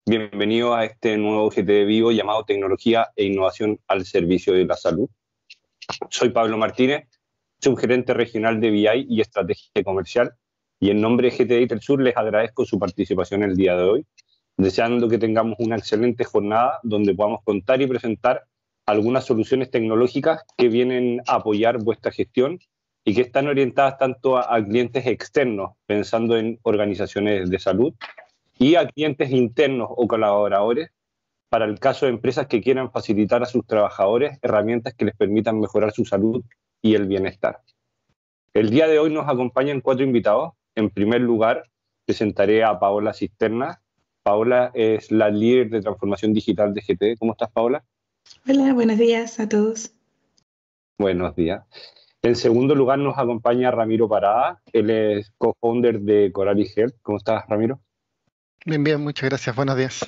Bienvenido a este nuevo GT Vivo llamado Tecnología e Innovación al Servicio de la Salud. Soy Pablo Martínez, subgerente regional de BI y Estrategia Comercial, y en nombre de GTI Sur les agradezco su participación el día de hoy, deseando que tengamos una excelente jornada donde podamos contar y presentar algunas soluciones tecnológicas que vienen a apoyar vuestra gestión y que están orientadas tanto a clientes externos, pensando en organizaciones de salud, y a clientes internos o colaboradores para el caso de empresas que quieran facilitar a sus trabajadores herramientas que les permitan mejorar su salud y el bienestar. El día de hoy nos acompañan 4 invitados. En primer lugar, presentaré a Paola Cisterna. Paola es la líder de transformación digital de GT. ¿Cómo estás, Paola? Hola, buenos días a todos. Buenos días. En segundo lugar nos acompaña Ramiro Parada. Él es co-founder de Corali Health. ¿Cómo estás, Ramiro? Bien, bien, muchas gracias. Buenos días.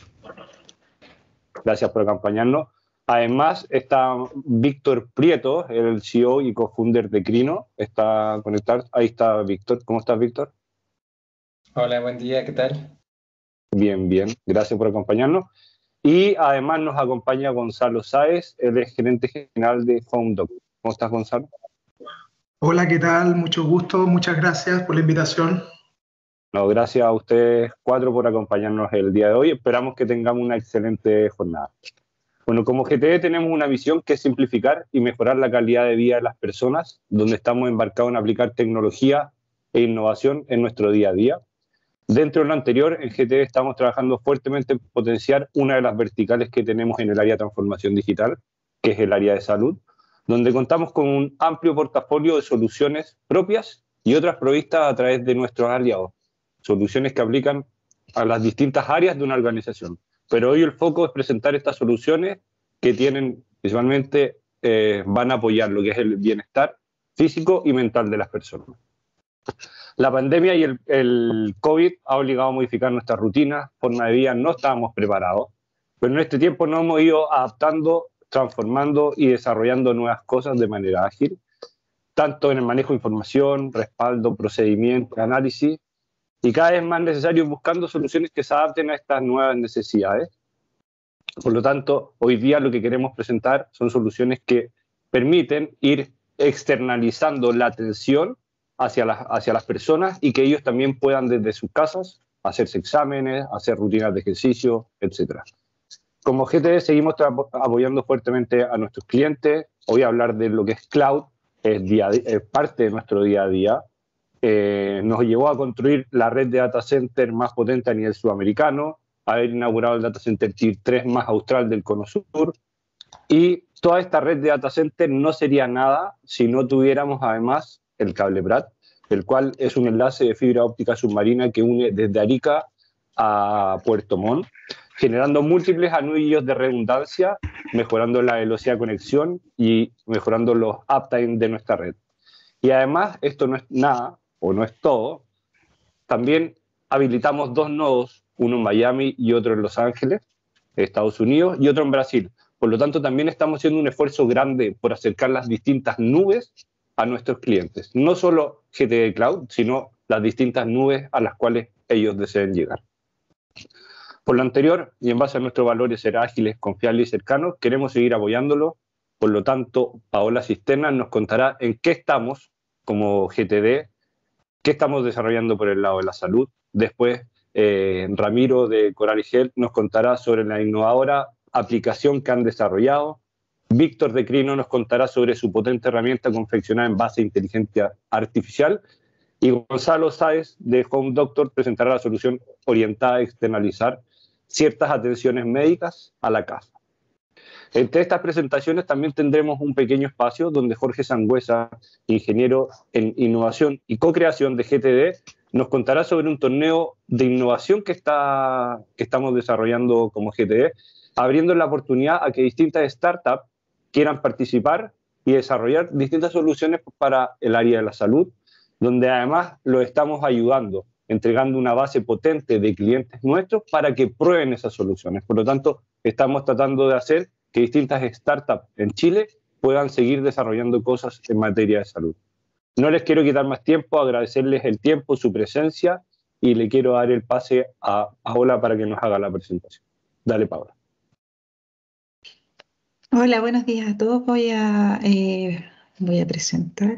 Gracias por acompañarnos. Además está Víctor Prieto, el CEO y co-founder de Crino. Está conectado. Ahí está Víctor. ¿Cómo estás, Víctor? Hola, buen día, ¿qué tal? Bien, bien. Gracias por acompañarnos. Y además nos acompaña Gonzalo Sáez, él es gerente general de HomeDoc. ¿Cómo estás, Gonzalo? Hola, ¿qué tal? Mucho gusto, muchas gracias por la invitación. No, gracias a ustedes 4 por acompañarnos el día de hoy. Esperamos que tengamos una excelente jornada. Bueno, como GTE tenemos una visión que es simplificar y mejorar la calidad de vida de las personas, donde estamos embarcados en aplicar tecnología e innovación en nuestro día a día. Dentro de lo anterior, en GTE estamos trabajando fuertemente en potenciar una de las verticales que tenemos en el área de transformación digital, que es el área de salud, donde contamos con un amplio portafolio de soluciones propias y otras provistas a través de nuestros aliados, soluciones que aplican a las distintas áreas de una organización. Pero hoy el foco es presentar estas soluciones que tienen, visualmente, van a apoyar lo que es el bienestar físico y mental de las personas. La pandemia y el COVID ha obligado a modificar nuestras rutinas, forma de vida, no estábamos preparados, pero en este tiempo nos hemos ido adaptando, transformando y desarrollando nuevas cosas de manera ágil, tanto en el manejo de información, respaldo, procedimiento, análisis, y cada vez más necesario buscando soluciones que se adapten a estas nuevas necesidades. Por lo tanto, hoy día lo que queremos presentar son soluciones que permiten ir externalizando la atención hacia las personas y que ellos también puedan desde sus casas hacerse exámenes, hacer rutinas de ejercicio, etc. Como GTE seguimos apoyando fuertemente a nuestros clientes. Hoy hablar de lo que es cloud, es parte de nuestro día a día. Nos llevó a construir la red de data center más potente a nivel sudamericano, haber inaugurado el data center Tier 3 más austral del Cono Sur, y toda esta red de data center no sería nada si no tuviéramos además el cable Prat, el cual es un enlace de fibra óptica submarina que une desde Arica a Puerto Montt, generando múltiples anillos de redundancia, mejorando la velocidad de conexión y mejorando los uptime de nuestra red. Y además, esto no es nada, o no es todo, también habilitamos 2 nodos, uno en Miami y otro en Los Ángeles, Estados Unidos, y otro en Brasil. Por lo tanto, también estamos haciendo un esfuerzo grande por acercar las distintas nubes a nuestros clientes. No solo GTE Cloud, sino las distintas nubes a las cuales ellos deseen llegar. Por lo anterior, y en base a nuestros valores ser ágiles, confiables y cercanos, queremos seguir apoyándolo. Por lo tanto, Paola Cisterna nos contará en qué estamos como GTD, qué estamos desarrollando por el lado de la salud. Después, Ramiro de Corali Health nos contará sobre la innovadora aplicación que han desarrollado. Víctor de Crino nos contará sobre su potente herramienta confeccionada en base a inteligencia artificial. Y Gonzalo Sáez de Home Doctor presentará la solución orientada a externalizar ciertas atenciones médicas a la casa. Entre estas presentaciones también tendremos un pequeño espacio donde Jorge Sangüesa, ingeniero en innovación y co-creación de GTD, nos contará sobre un torneo de innovación que estamos desarrollando como GTD, abriendo la oportunidad a que distintas startups quieran participar y desarrollar distintas soluciones para el área de la salud, donde además lo estamos ayudando, entregando una base potente de clientes nuestros para que prueben esas soluciones. Por lo tanto, estamos tratando de hacer que distintas startups en Chile puedan seguir desarrollando cosas en materia de salud. No les quiero quitar más tiempo, agradecerles el tiempo, su presencia y le quiero dar el pase a Paola para que nos haga la presentación. Dale, Paola. Hola, buenos días a todos. Voy a presentar.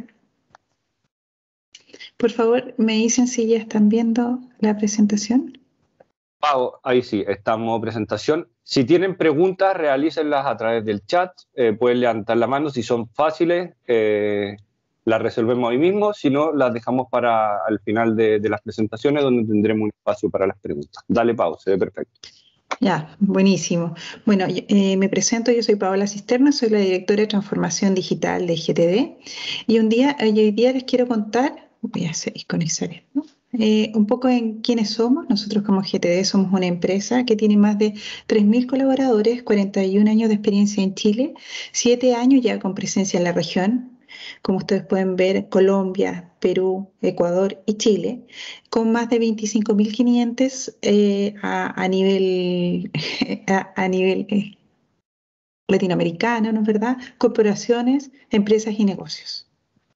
Por favor, me dicen si ya están viendo la presentación. Pau, ahí sí, estamos en presentación. Si tienen preguntas, realícenlas a través del chat. Pueden levantar la mano si son fáciles. Las resolvemos hoy mismo. Si no, las dejamos para al final de las presentaciones, donde tendremos un espacio para las preguntas. Dale, Pau, se ve perfecto. Ya, buenísimo. Bueno, me presento, yo soy Paola Cisterna, soy la directora de Transformación Digital de GTD. Y hoy día les quiero contar, voy a sincronizar esto, un poco en quiénes somos. Nosotros como GTD somos una empresa que tiene más de 3.000 colaboradores, 41 años de experiencia en Chile, 7 años ya con presencia en la región. Como ustedes pueden ver, Colombia, Perú, Ecuador y Chile, con más de 25.000 clientes a nivel, a nivel latinoamericano, ¿no es verdad? Corporaciones, empresas y negocios.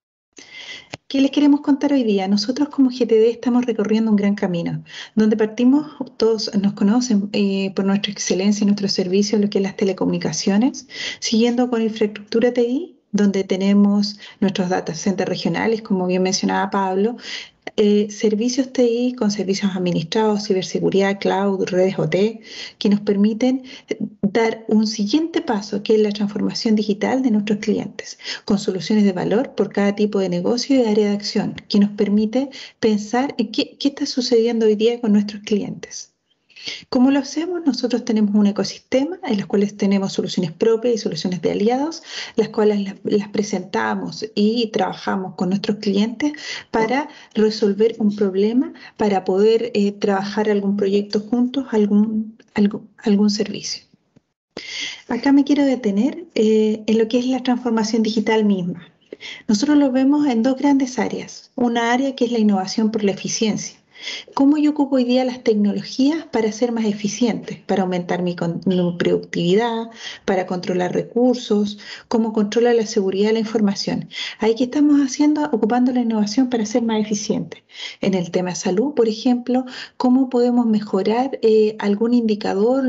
¿Qué les queremos contar hoy día? Nosotros como GTD estamos recorriendo un gran camino, donde partimos, todos nos conocen por nuestra excelencia en nuestros servicios, lo que es las telecomunicaciones, siguiendo con infraestructura TI, donde tenemos nuestros data centers regionales, como bien mencionaba Pablo, servicios TI con servicios administrados, ciberseguridad, cloud, redes OT, que nos permiten dar un siguiente paso, que es la transformación digital de nuestros clientes, con soluciones de valor por cada tipo de negocio y área de acción, que nos permite pensar en qué está sucediendo hoy día con nuestros clientes. ¿Cómo lo hacemos? Nosotros tenemos un ecosistema en los cuales tenemos soluciones propias y soluciones de aliados, las cuales las presentamos y trabajamos con nuestros clientes para resolver un problema, para poder trabajar algún proyecto juntos, algún servicio. Acá me quiero detener en lo que es la transformación digital misma. Nosotros lo vemos en dos grandes áreas. Una área que es la innovación por la eficiencia. ¿Cómo yo ocupo hoy día las tecnologías para ser más eficientes, para aumentar mi productividad, para controlar recursos, cómo controla la seguridad de la información? Ahí que estamos haciendo, ocupando la innovación para ser más eficientes. En el tema de salud, por ejemplo, cómo podemos mejorar algún indicador,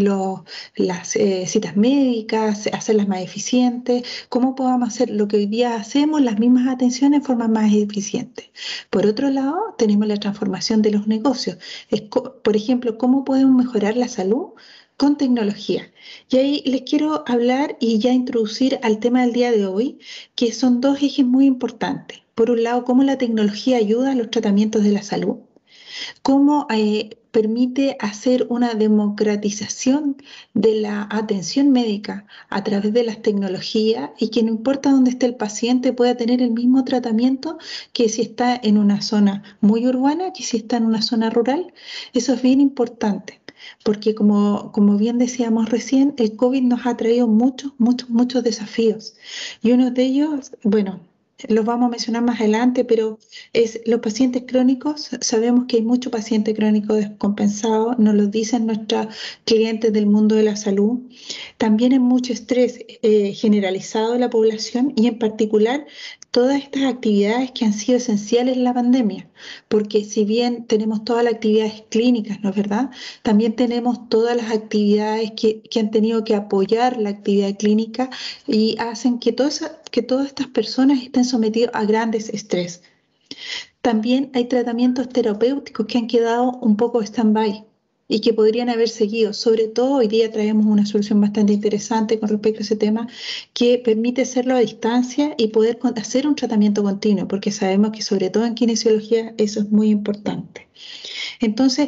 las citas médicas, hacerlas más eficientes, cómo podemos hacer lo que hoy día hacemos, las mismas atenciones en forma más eficiente. Por otro lado, tenemos la transformación de los negocios. Por ejemplo, ¿cómo podemos mejorar la salud? Con tecnología. Y ahí les quiero hablar y ya introducir al tema del día de hoy, que son dos ejes muy importantes. Por un lado, cómo la tecnología ayuda a los tratamientos de la salud, cómo permite hacer una democratización de la atención médica a través de las tecnologías y que no importa dónde esté el paciente pueda tener el mismo tratamiento que si está en una zona muy urbana, que si está en una zona rural. Eso es bien importante, porque como bien decíamos recién, el COVID nos ha traído muchos desafíos. Y uno de ellos, bueno, los vamos a mencionar más adelante, pero es los pacientes crónicos. Sabemos que hay mucho paciente crónico descompensado, nos lo dicen nuestros clientes del mundo de la salud. También hay mucho estrés generalizado en la población y en particular todas estas actividades que han sido esenciales en la pandemia, porque si bien tenemos todas las actividades clínicas, ¿no es verdad? También tenemos todas las actividades que han tenido que apoyar la actividad clínica y hacen que todas estas personas estén sometidas a grandes estrés. También hay tratamientos terapéuticos que han quedado un poco stand-by y que podrían haber seguido. Sobre todo hoy día traemos una solución bastante interesante con respecto a ese tema que permite hacerlo a distancia y poder hacer un tratamiento continuo, porque sabemos que sobre todo en kinesiología eso es muy importante. Entonces,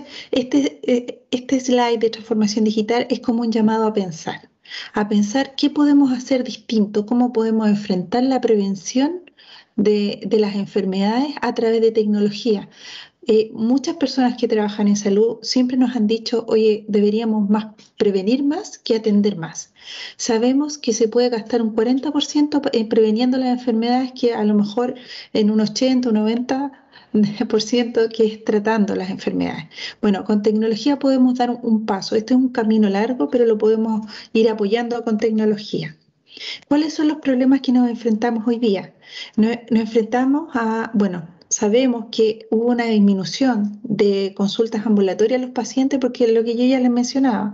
este slide de transformación digital es como un llamado a pensar qué podemos hacer distinto, cómo podemos enfrentar la prevención de las enfermedades a través de tecnología. Muchas personas que trabajan en salud siempre nos han dicho, oye, deberíamos prevenir más que atender más. Sabemos que se puede gastar un 40% preveniendo las enfermedades que a lo mejor en un 80 o 90% que es tratando las enfermedades. Bueno, con tecnología podemos dar un paso. Este es un camino largo, pero lo podemos ir apoyando con tecnología. ¿Cuáles son los problemas que nos enfrentamos hoy día? Nos enfrentamos a, bueno, sabemos que hubo una disminución de consultas ambulatorias a los pacientes porque lo que yo ya les mencionaba,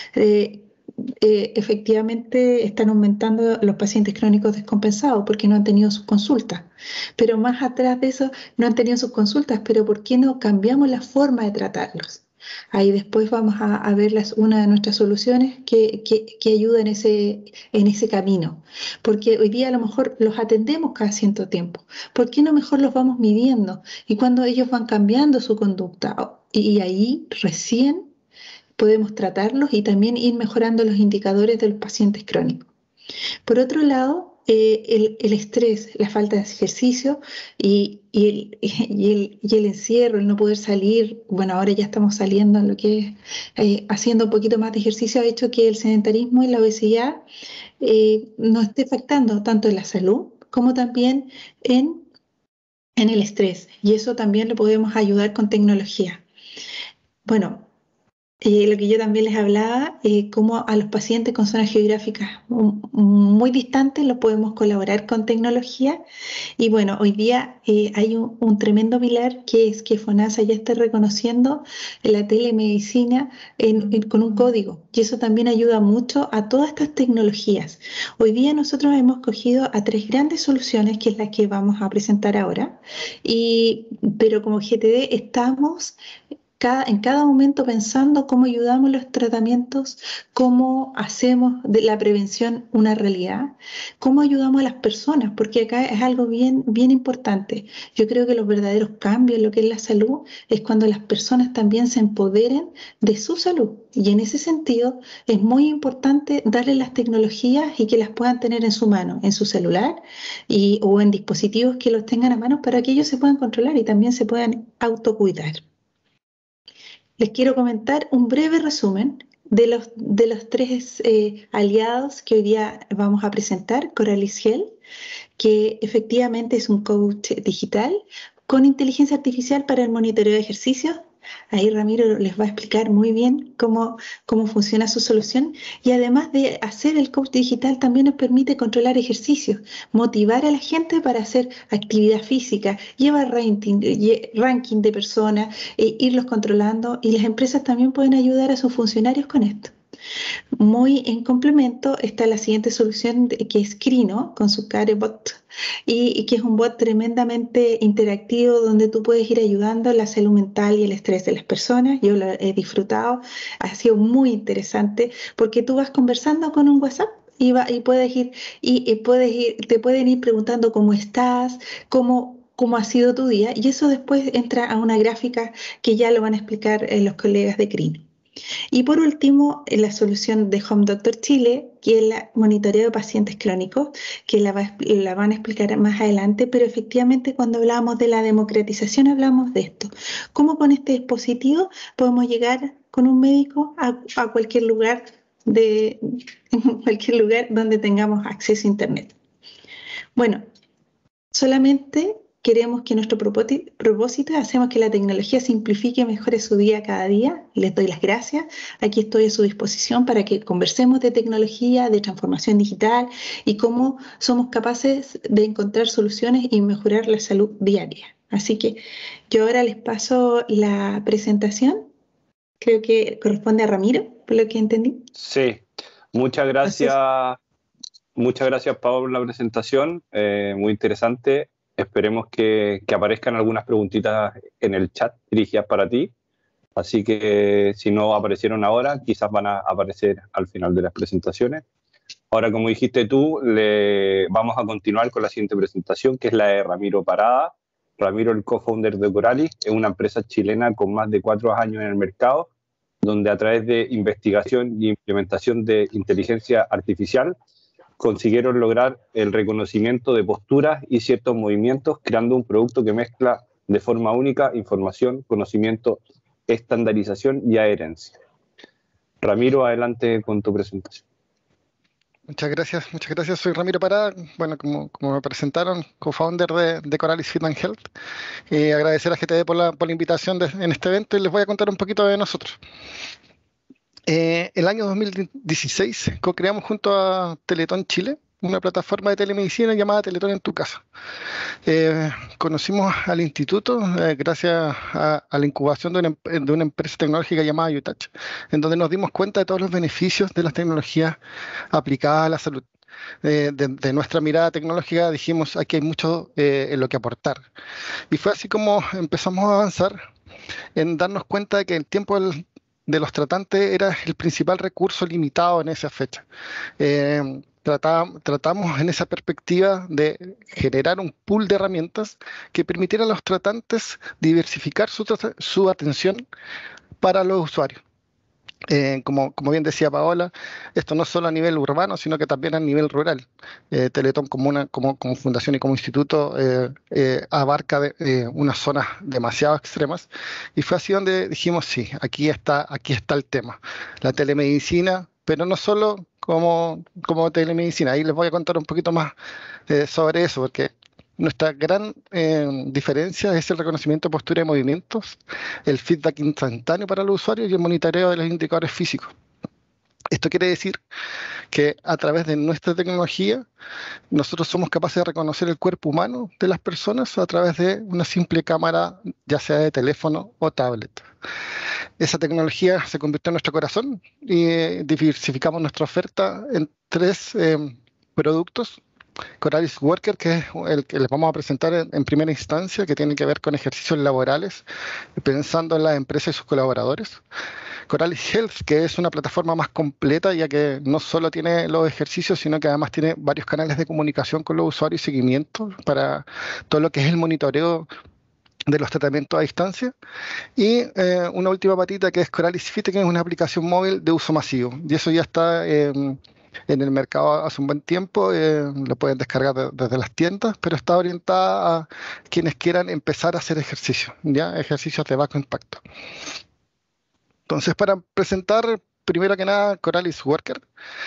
efectivamente están aumentando los pacientes crónicos descompensados porque no han tenido sus consultas. Pero más atrás de eso, no han tenido sus consultas, pero ¿por qué no cambiamos la forma de tratarlos? Ahí después vamos a ver una de nuestras soluciones que ayuda en ese camino. Porque hoy día a lo mejor los atendemos cada cierto tiempo. ¿Por qué no mejor los vamos midiendo? Y cuando ellos van cambiando su conducta, y ahí recién podemos tratarlos y también ir mejorando los indicadores de los pacientes crónicos. Por otro lado, el estrés, la falta de ejercicio y el encierro, el no poder salir, bueno, ahora ya estamos saliendo en lo que es haciendo un poquito más de ejercicio, ha hecho que el sedentarismo y la obesidad nos esté afectando tanto en la salud como también en el estrés. Y eso también lo podemos ayudar con tecnología. Bueno, lo que yo también les hablaba, cómo a los pacientes con zonas geográficas muy distantes los podemos colaborar con tecnología. Y bueno, hoy día hay un tremendo pilar que es que FONASA ya está reconociendo la telemedicina con un código. Y eso también ayuda mucho a todas estas tecnologías. Hoy día nosotros hemos cogido a 3 grandes soluciones, que es la que vamos a presentar ahora. Pero como GTD estamos en cada momento pensando cómo ayudamos los tratamientos, cómo hacemos de la prevención una realidad, cómo ayudamos a las personas, porque acá es algo bien, bien importante. Yo creo que los verdaderos cambios en lo que es la salud es cuando las personas también se empoderen de su salud. Y en ese sentido es muy importante darles las tecnologías y que las puedan tener en su mano, en su celular o en dispositivos que los tengan a mano para que ellos se puedan controlar y también se puedan autocuidar. Les quiero comentar un breve resumen de los 3 aliados que hoy día vamos a presentar. Coralis Health, que efectivamente es un coach digital con inteligencia artificial para el monitoreo de ejercicios. Ahí Ramiro les va a explicar muy bien cómo funciona su solución. Y además de hacer el coach digital, también nos permite controlar ejercicios, motivar a la gente para hacer actividad física, llevar ranking de personas, irlos controlando. Y las empresas también pueden ayudar a sus funcionarios con esto. Muy en complemento está la siguiente solución que es Crino con su CareBot y que es un bot tremendamente interactivo donde tú puedes ir ayudando a la salud mental y el estrés de las personas. Yo lo he disfrutado, ha sido muy interesante porque tú vas conversando con un WhatsApp y puedes ir te pueden ir preguntando cómo estás, cómo ha sido tu día, y eso después entra a una gráfica que ya lo van a explicar los colegas de Crino. Y por último, la solución de Home Doctor Chile, que es el monitoreo de pacientes crónicos, que la van a explicar más adelante, pero efectivamente cuando hablamos de la democratización hablamos de esto. ¿Cómo con este dispositivo podemos llegar con un médico a cualquier lugar donde tengamos acceso a Internet? Bueno, solamente queremos que nuestro propósito hacemos que la tecnología simplifique y mejore su día cada día. Les doy las gracias. Aquí estoy a su disposición para que conversemos de tecnología, de transformación digital y cómo somos capaces de encontrar soluciones y mejorar la salud diaria. Así que yo ahora les paso la presentación. Creo que corresponde a Ramiro, por lo que entendí. Sí, muchas gracias. Muchas gracias, Pablo, por la presentación. Muy interesante. Esperemos que aparezcan algunas preguntitas en el chat dirigidas para ti. Así que si no aparecieron ahora, quizás van a aparecer al final de las presentaciones. Ahora, como dijiste tú, vamos a continuar con la siguiente presentación, que es la de Ramiro Parada. Ramiro, el co-founder de Coralis, es una empresa chilena con más de 4 años en el mercado, donde a través de investigación y implementación de inteligencia artificial consiguieron lograr el reconocimiento de posturas y ciertos movimientos, creando un producto que mezcla de forma única información, conocimiento, estandarización y adherencia. Ramiro, adelante con tu presentación. Muchas gracias. Soy Ramiro Parada, bueno, como me presentaron, co-founder de Coralis Fit and Health. Agradecer a GTD por la invitación en este evento y les voy a contar un poquito de nosotros. El año 2016 co-creamos junto a Teletón Chile una plataforma de telemedicina llamada Teletón en tu casa. Conocimos al instituto gracias a la incubación de una empresa tecnológica llamada UTouch, en donde nos dimos cuenta de todos los beneficios de las tecnologías aplicadas a la salud. De nuestra mirada tecnológica dijimos, aquí hay mucho en lo que aportar. Y fue así como empezamos a avanzar en darnos cuenta de que el tiempo de los tratantes era el principal recurso limitado en esa fecha. Tratamos en esa perspectiva de generar un pool de herramientas que permitiera a los tratantes diversificar su atención para los usuarios. Como bien decía Paola, esto no es solo a nivel urbano, sino que también a nivel rural. Teletón como fundación y como instituto abarca unas zonas demasiado extremas, y fue así donde dijimos, sí, aquí está el tema. La telemedicina, pero no solo como telemedicina. Ahí les voy a contar un poquito más sobre eso, porque nuestra gran diferencia es el reconocimiento de postura y movimientos, el feedback instantáneo para los usuarios y el monitoreo de los indicadores físicos. Esto quiere decir que a través de nuestra tecnología nosotros somos capaces de reconocer el cuerpo humano de las personas a través de una simple cámara, ya sea de teléfono o tablet. Esa tecnología se convirtió en nuestro corazón y diversificamos nuestra oferta en 3 productos. Coralis Worker, que es el que les vamos a presentar en primera instancia, que tiene que ver con ejercicios laborales, pensando en las empresas y sus colaboradores. Coralis Health, que es una plataforma más completa, ya que no solo tiene los ejercicios, sino que además tiene varios canales de comunicación con los usuarios y seguimiento para todo lo que es el monitoreo de los tratamientos a distancia. Y una última patita, que es Coralis Fit, que es una aplicación móvil de uso masivo. Y eso ya está en el mercado hace un buen tiempo, lo pueden descargar desde las tiendas, pero está orientada a quienes quieran empezar a hacer ejercicio, ¿ya? Ejercicios de bajo impacto. Entonces, para presentar primero que nada Coralis Worker,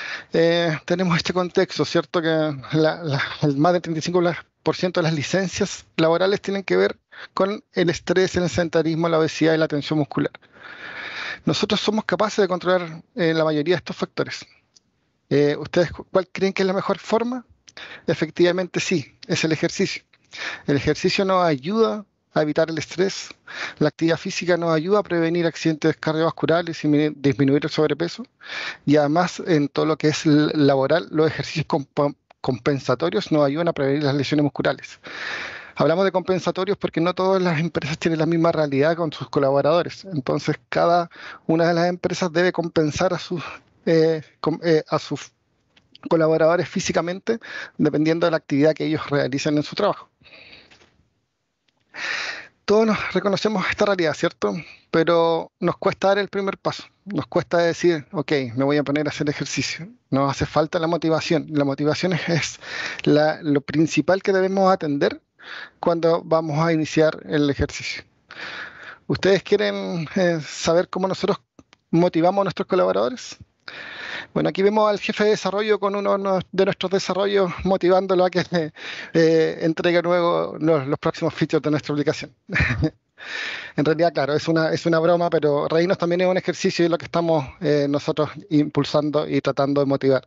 tenemos este contexto, ¿cierto? Que el más del 35% de las licencias laborales tienen que ver con el estrés, el sedentarismo, la obesidad y la tensión muscular. Nosotros somos capaces de controlar la mayoría de estos factores. ¿Ustedes cuál creen que es la mejor forma? Efectivamente sí, es el ejercicio. El ejercicio nos ayuda a evitar el estrés, la actividad física nos ayuda a prevenir accidentes cardiovasculares y disminuir el sobrepeso, y además en todo lo que es laboral, los ejercicios compensatorios nos ayudan a prevenir las lesiones musculares. Hablamos de compensatorios porque no todas las empresas tienen la misma realidad con sus colaboradores, entonces cada una de las empresas debe compensar a sus colaboradores físicamente, dependiendo de la actividad que ellos realicen en su trabajo. Todos nos reconocemos esta realidad, ¿cierto? Pero nos cuesta dar el primer paso. Nos cuesta decir, ok, me voy a poner a hacer ejercicio. Nos hace falta la motivación. La motivación es lo principal que debemos atender cuando vamos a iniciar el ejercicio. ¿Ustedes quieren saber cómo nosotros motivamos a nuestros colaboradores? Bueno, aquí vemos al jefe de desarrollo con uno de nuestros desarrollos motivándolo a que entregue luego los próximos features de nuestra aplicación. En realidad, claro, es una broma, pero reírnos también es un ejercicio y lo que estamos nosotros impulsando y tratando de motivar.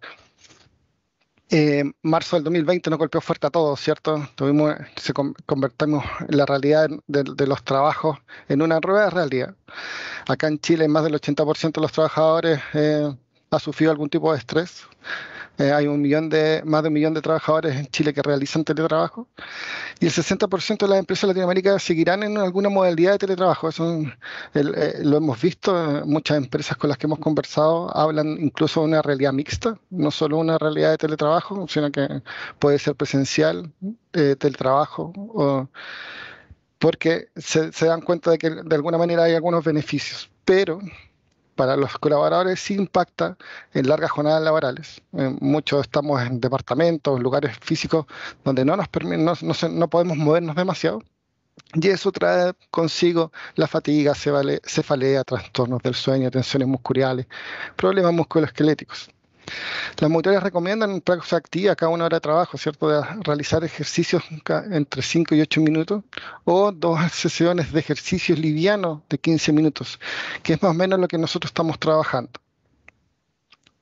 Marzo del 2020 nos golpeó fuerte a todos, ¿cierto? Convertimos la realidad de los trabajos en una nueva realidad. Acá en Chile, más del 80% de los trabajadores ha sufrido algún tipo de estrés. Hay más de 1 millón de trabajadores en Chile que realizan teletrabajo, y el 60% de las empresas de Latinoamérica seguirán en alguna modalidad de teletrabajo. Eso lo hemos visto. Muchas empresas con las que hemos conversado hablan incluso de una realidad mixta, no solo una realidad de teletrabajo, sino que puede ser presencial, teletrabajo, porque se dan cuenta de que de alguna manera hay algunos beneficios, pero para los colaboradores sí impacta en largas jornadas laborales. Muchos estamos en departamentos, lugares físicos donde no podemos movernos demasiado, y eso trae consigo la fatiga, cefalea, trastornos del sueño, tensiones musculares, problemas musculoesqueléticos. Las mutuarias recomiendan en práctica activa cada 1 hora de trabajo, ¿cierto?, de realizar ejercicios entre 5 y 8 minutos, o 2 sesiones de ejercicios livianos de 15 minutos, que es más o menos lo que nosotros estamos trabajando.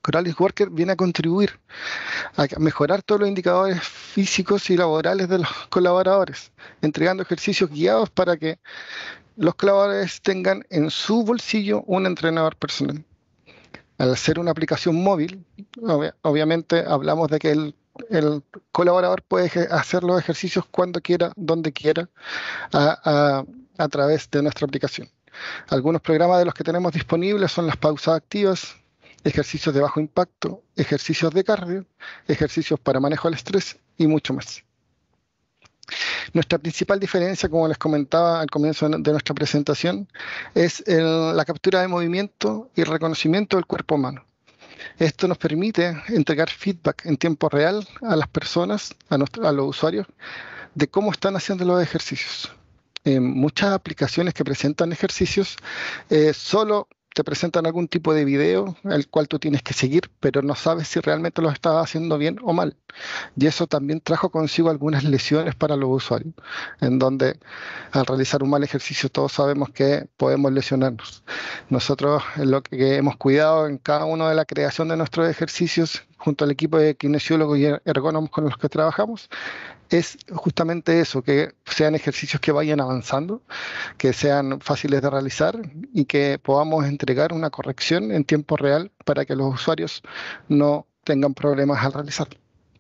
Coralis Worker viene a contribuir a mejorar todos los indicadores físicos y laborales de los colaboradores, entregando ejercicios guiados para que los colaboradores tengan en su bolsillo un entrenador personal. Al ser una aplicación móvil, obviamente hablamos de que el colaborador puede hacer los ejercicios cuando quiera, donde quiera, a través de nuestra aplicación. Algunos programas de los que tenemos disponibles son las pausas activas, ejercicios de bajo impacto, ejercicios de cardio, ejercicios para manejo del estrés y mucho más. Nuestra principal diferencia, como les comentaba al comienzo de nuestra presentación, es la captura de movimiento y el reconocimiento del cuerpo humano. Esto nos permite entregar feedback en tiempo real a las personas, a los usuarios, de cómo están haciendo los ejercicios. Muchas aplicaciones que presentan ejercicios solo te presentan algún tipo de video el cual tú tienes que seguir, pero no sabes si realmente lo estás haciendo bien o mal. Y eso también trajo consigo algunas lesiones para los usuarios, en donde al realizar un mal ejercicio todos sabemos que podemos lesionarnos. Nosotros lo que hemos cuidado en cada uno de la creación de nuestros ejercicios, junto al equipo de kinesiólogos y ergónomos con los que trabajamos, es justamente eso, que sean ejercicios que vayan avanzando, que sean fáciles de realizar y que podamos entregar una corrección en tiempo real para que los usuarios no tengan problemas al realizarlo.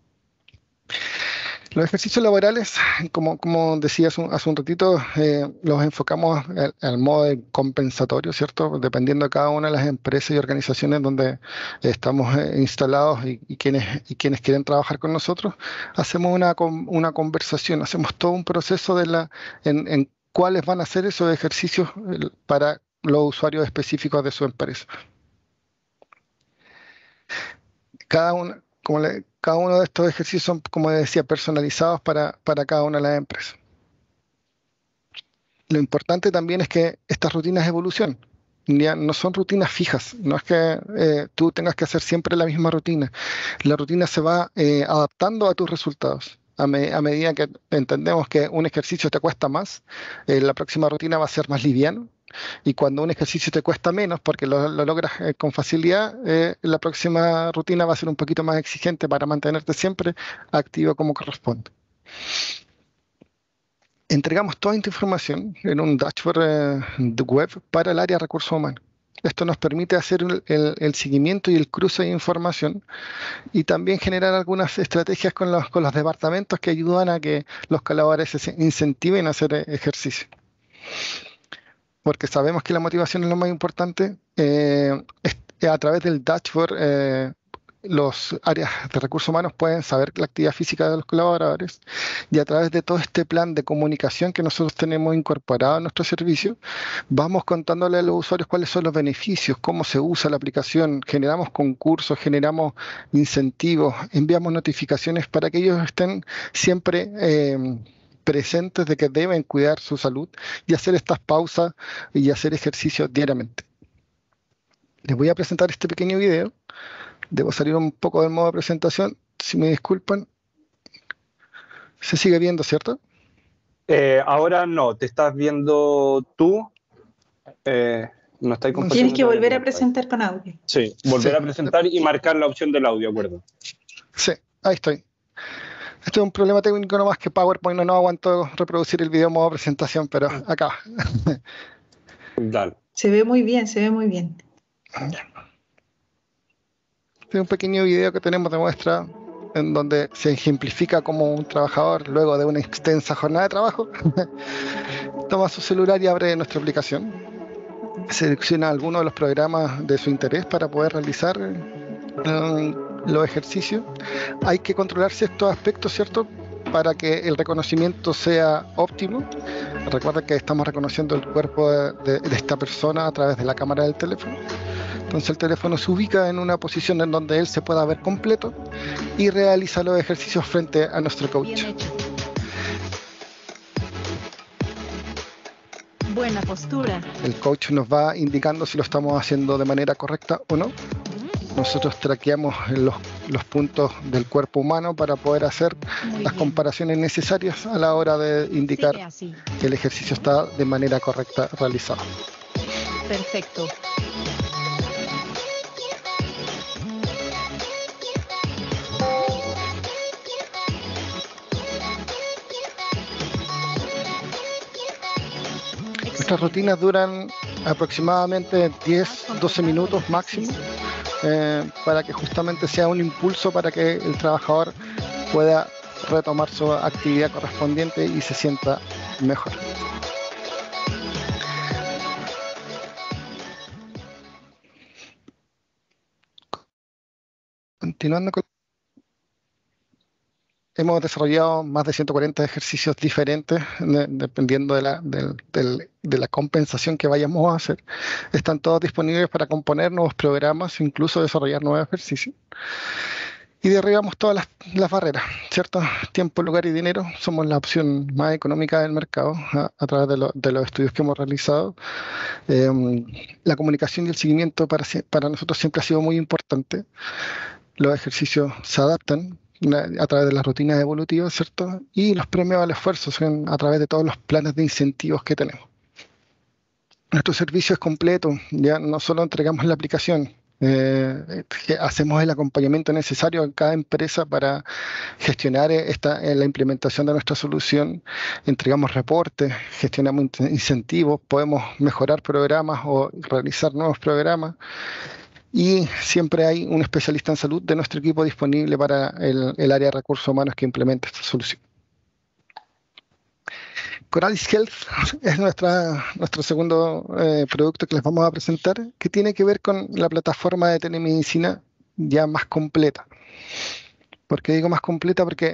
Los ejercicios laborales, como decía hace un ratito, los enfocamos al modo de compensatorio, ¿cierto? Dependiendo de cada una de las empresas y organizaciones donde estamos instalados y quienes quieren trabajar con nosotros, hacemos una conversación, hacemos todo un proceso en cuáles van a ser esos ejercicios para los usuarios específicos de su empresa. Cada uno de estos ejercicios son, como decía, personalizados para cada una de las empresas. Lo importante también es que estas rutinas evolucionan. Ya no son rutinas fijas, no es que tú tengas que hacer siempre la misma rutina. La rutina se va adaptando a tus resultados. A medida que entendemos que un ejercicio te cuesta más, la próxima rutina va a ser más liviano. Y cuando un ejercicio te cuesta menos porque lo logras con facilidad, la próxima rutina va a ser un poquito más exigente para mantenerte siempre activo como corresponde. Entregamos toda esta información en un dashboard de web para el área de recursos humanos. Esto nos permite hacer el seguimiento y el cruce de información y también generar algunas estrategias con los departamentos que ayudan a que los colaboradores se incentiven a hacer ejercicio. Porque sabemos que la motivación es lo más importante. A través del dashboard, los áreas de recursos humanos pueden saber la actividad física de los colaboradores y a través de todo este plan de comunicación que nosotros tenemos incorporado a nuestro servicio, vamos contándole a los usuarios cuáles son los beneficios, cómo se usa la aplicación, generamos concursos, generamos incentivos, enviamos notificaciones para que ellos estén siempre presentes de que deben cuidar su salud y hacer estas pausas y hacer ejercicios diariamente. Les voy a presentar este pequeño video. Debo salir un poco del modo de presentación, si me disculpan. Se sigue viendo, ¿cierto? Ahora no, te estás viendo tú. No estáis compartiendo. Tienes que volver a presentar con audio. Sí, volver a presentar y marcar la opción del audio, ¿acuerdo? Sí, ahí estoy. Este es un problema técnico nomás que PowerPoint no aguantó reproducir el video en modo presentación, pero acá. Dale. Se ve muy bien, se ve muy bien. Este es un pequeño video que tenemos de muestra en donde se ejemplifica cómo un trabajador, luego de una extensa jornada de trabajo, toma su celular y abre nuestra aplicación. Selecciona alguno de los programas de su interés para poder realizar los ejercicios. Hay que controlar ciertos aspectos, ¿cierto?, para que el reconocimiento sea óptimo. Recuerda que estamos reconociendo el cuerpo de esta persona a través de la cámara del teléfono. Entonces el teléfono se ubica en una posición en donde él se pueda ver completo y realiza los ejercicios frente a nuestro coach. Buena postura. El coach nos va indicando si lo estamos haciendo de manera correcta o no. Nosotros traqueamos los puntos del cuerpo humano para poder hacer las comparaciones necesarias a la hora de indicar que el ejercicio está de manera correcta realizado. Perfecto. Nuestras rutinas duran aproximadamente 10-12 minutos máximo, para que justamente sea un impulso para que el trabajador pueda retomar su actividad correspondiente y se sienta mejor. Continuando con... Hemos desarrollado más de 140 ejercicios diferentes, dependiendo de la compensación que vayamos a hacer. Están todos disponibles para componer nuevos programas, incluso desarrollar nuevos ejercicios. Y derribamos todas las barreras, ¿cierto? Tiempo, lugar y dinero. Somos la opción más económica del mercado a través de los estudios que hemos realizado. La comunicación y el seguimiento para nosotros siempre ha sido muy importante. Los ejercicios se adaptan a través de las rutinas evolutivas, ¿cierto? Y los premios al esfuerzo son a través de todos los planes de incentivos que tenemos. Nuestro servicio es completo, ya no solo entregamos la aplicación, hacemos el acompañamiento necesario en cada empresa para gestionar la implementación de nuestra solución, entregamos reportes, gestionamos incentivos, podemos mejorar programas o realizar nuevos programas. Y siempre hay un especialista en salud de nuestro equipo disponible para el área de recursos humanos que implementa esta solución. Coralis Health es nuestro segundo producto que les vamos a presentar, que tiene que ver con la plataforma de telemedicina ya más completa. ¿Por qué digo más completa? Porque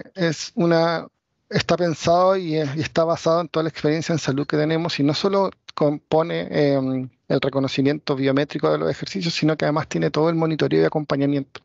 está pensado y está basado en toda la experiencia en salud que tenemos, y no solo compone el reconocimiento biométrico de los ejercicios, sino que además tiene todo el monitoreo y acompañamiento.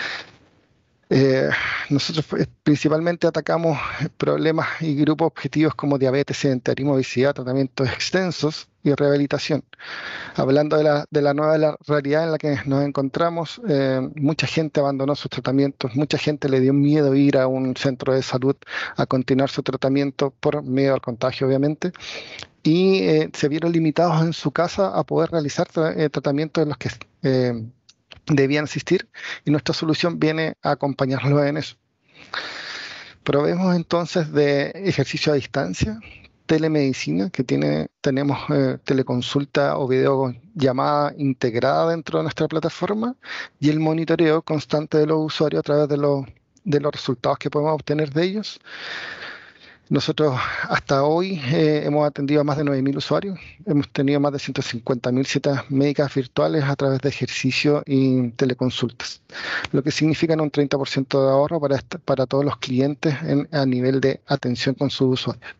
Nosotros principalmente atacamos problemas y grupos objetivos como diabetes, sedentarismo, obesidad, tratamientos extensos y rehabilitación. Hablando de la nueva realidad en la que nos encontramos, mucha gente abandonó sus tratamientos, mucha gente le dio miedo ir a un centro de salud a continuar su tratamiento por miedo al contagio, obviamente, y se vieron limitados en su casa a poder realizar tratamientos en los que debían asistir, y nuestra solución viene a acompañarlos en eso. Proveemos entonces de ejercicio a distancia, telemedicina, que tenemos teleconsulta o videollamada integrada dentro de nuestra plataforma, y el monitoreo constante de los usuarios a través de los resultados que podemos obtener de ellos. Nosotros hasta hoy hemos atendido a más de 9.000 usuarios, hemos tenido más de 150.000 citas médicas virtuales a través de ejercicio y teleconsultas, lo que significa un 30% de ahorro para todos los clientes a nivel de atención con sus usuarios.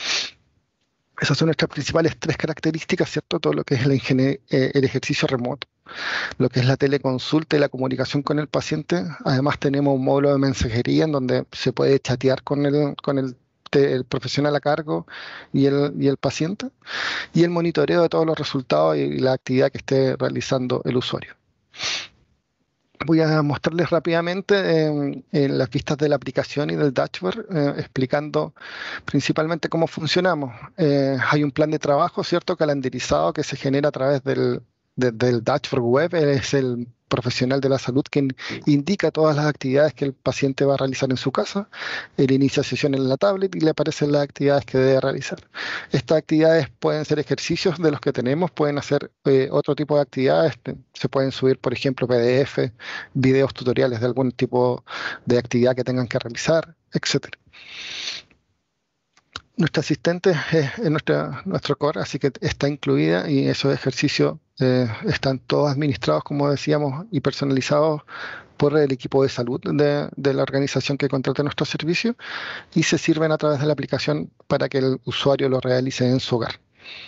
Esas son nuestras principales 3 características, ¿cierto? Todo lo que es el ejercicio remoto, lo que es la teleconsulta y la comunicación con el paciente. Además tenemos un módulo de mensajería en donde se puede chatear con el profesional a cargo y el paciente, y el monitoreo de todos los resultados y la actividad que esté realizando el usuario. Voy a mostrarles rápidamente en las vistas de la aplicación y del dashboard, explicando principalmente cómo funcionamos. Hay un plan de trabajo, ¿cierto?, calendarizado que se genera a través del dashboard web. Es el profesional de la salud quien indica todas las actividades que el paciente va a realizar en su casa. Él inicia sesión en la tablet y le aparecen las actividades que debe realizar. Estas actividades pueden ser ejercicios de los que tenemos, pueden hacer otro tipo de actividades. Se pueden subir, por ejemplo, PDF, videos tutoriales de algún tipo de actividad que tengan que realizar, etc. Nuestra asistente es nuestro core, así que está incluida, y esos ejercicios están todos administrados, como decíamos, y personalizados por el equipo de salud de la organización que contrata nuestro servicio, y se sirven a través de la aplicación para que el usuario lo realice en su hogar.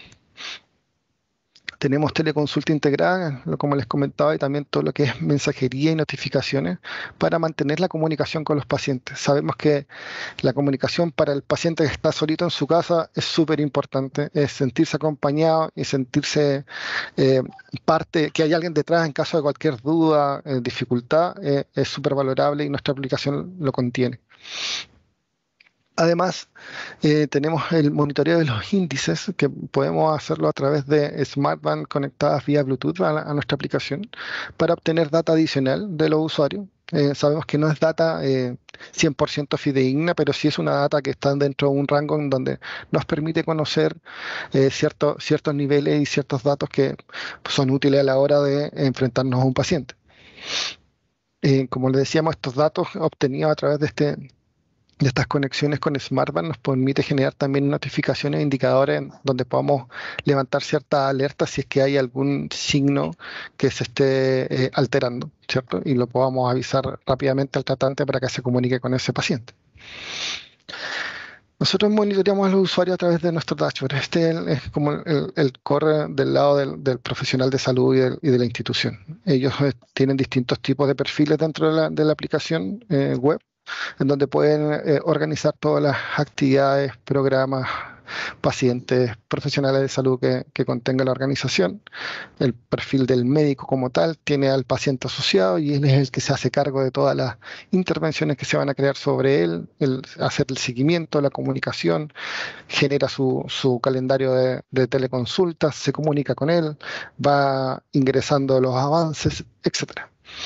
Tenemos teleconsulta integrada, como les comentaba, y también todo lo que es mensajería y notificaciones para mantener la comunicación con los pacientes. Sabemos que la comunicación para el paciente que está solito en su casa es súper importante, es sentirse acompañado y sentirse parte, que hay alguien detrás en caso de cualquier duda, dificultad, es súper valorable, y nuestra aplicación lo contiene. Además, tenemos el monitoreo de los índices, que podemos hacerlo a través de smartband conectadas vía Bluetooth a nuestra aplicación para obtener data adicional de los usuarios. Sabemos que no es data 100% fidedigna, pero sí es una data que está dentro de un rango en donde nos permite conocer ciertos niveles y ciertos datos que son útiles a la hora de enfrentarnos a un paciente. Como le decíamos, estos datos obtenidos a través de estas conexiones con SmartBand nos permite generar también notificaciones e indicadores donde podamos levantar ciertas alertas si es que hay algún signo que se esté alterando, ¿cierto? Y lo podamos avisar rápidamente al tratante para que se comunique con ese paciente. Nosotros monitoreamos a los usuarios a través de nuestro dashboard. Este es como el core del lado del profesional de salud y de la institución. Ellos tienen distintos tipos de perfiles dentro de la aplicación web, en donde pueden organizar todas las actividades, programas, pacientes, profesionales de salud que contenga la organización. El perfil del médico como tal tiene al paciente asociado y él es el que se hace cargo de todas las intervenciones que se van a crear sobre él, hacer el seguimiento, la comunicación, genera su calendario de teleconsultas, se comunica con él, va ingresando los avances, etcétera.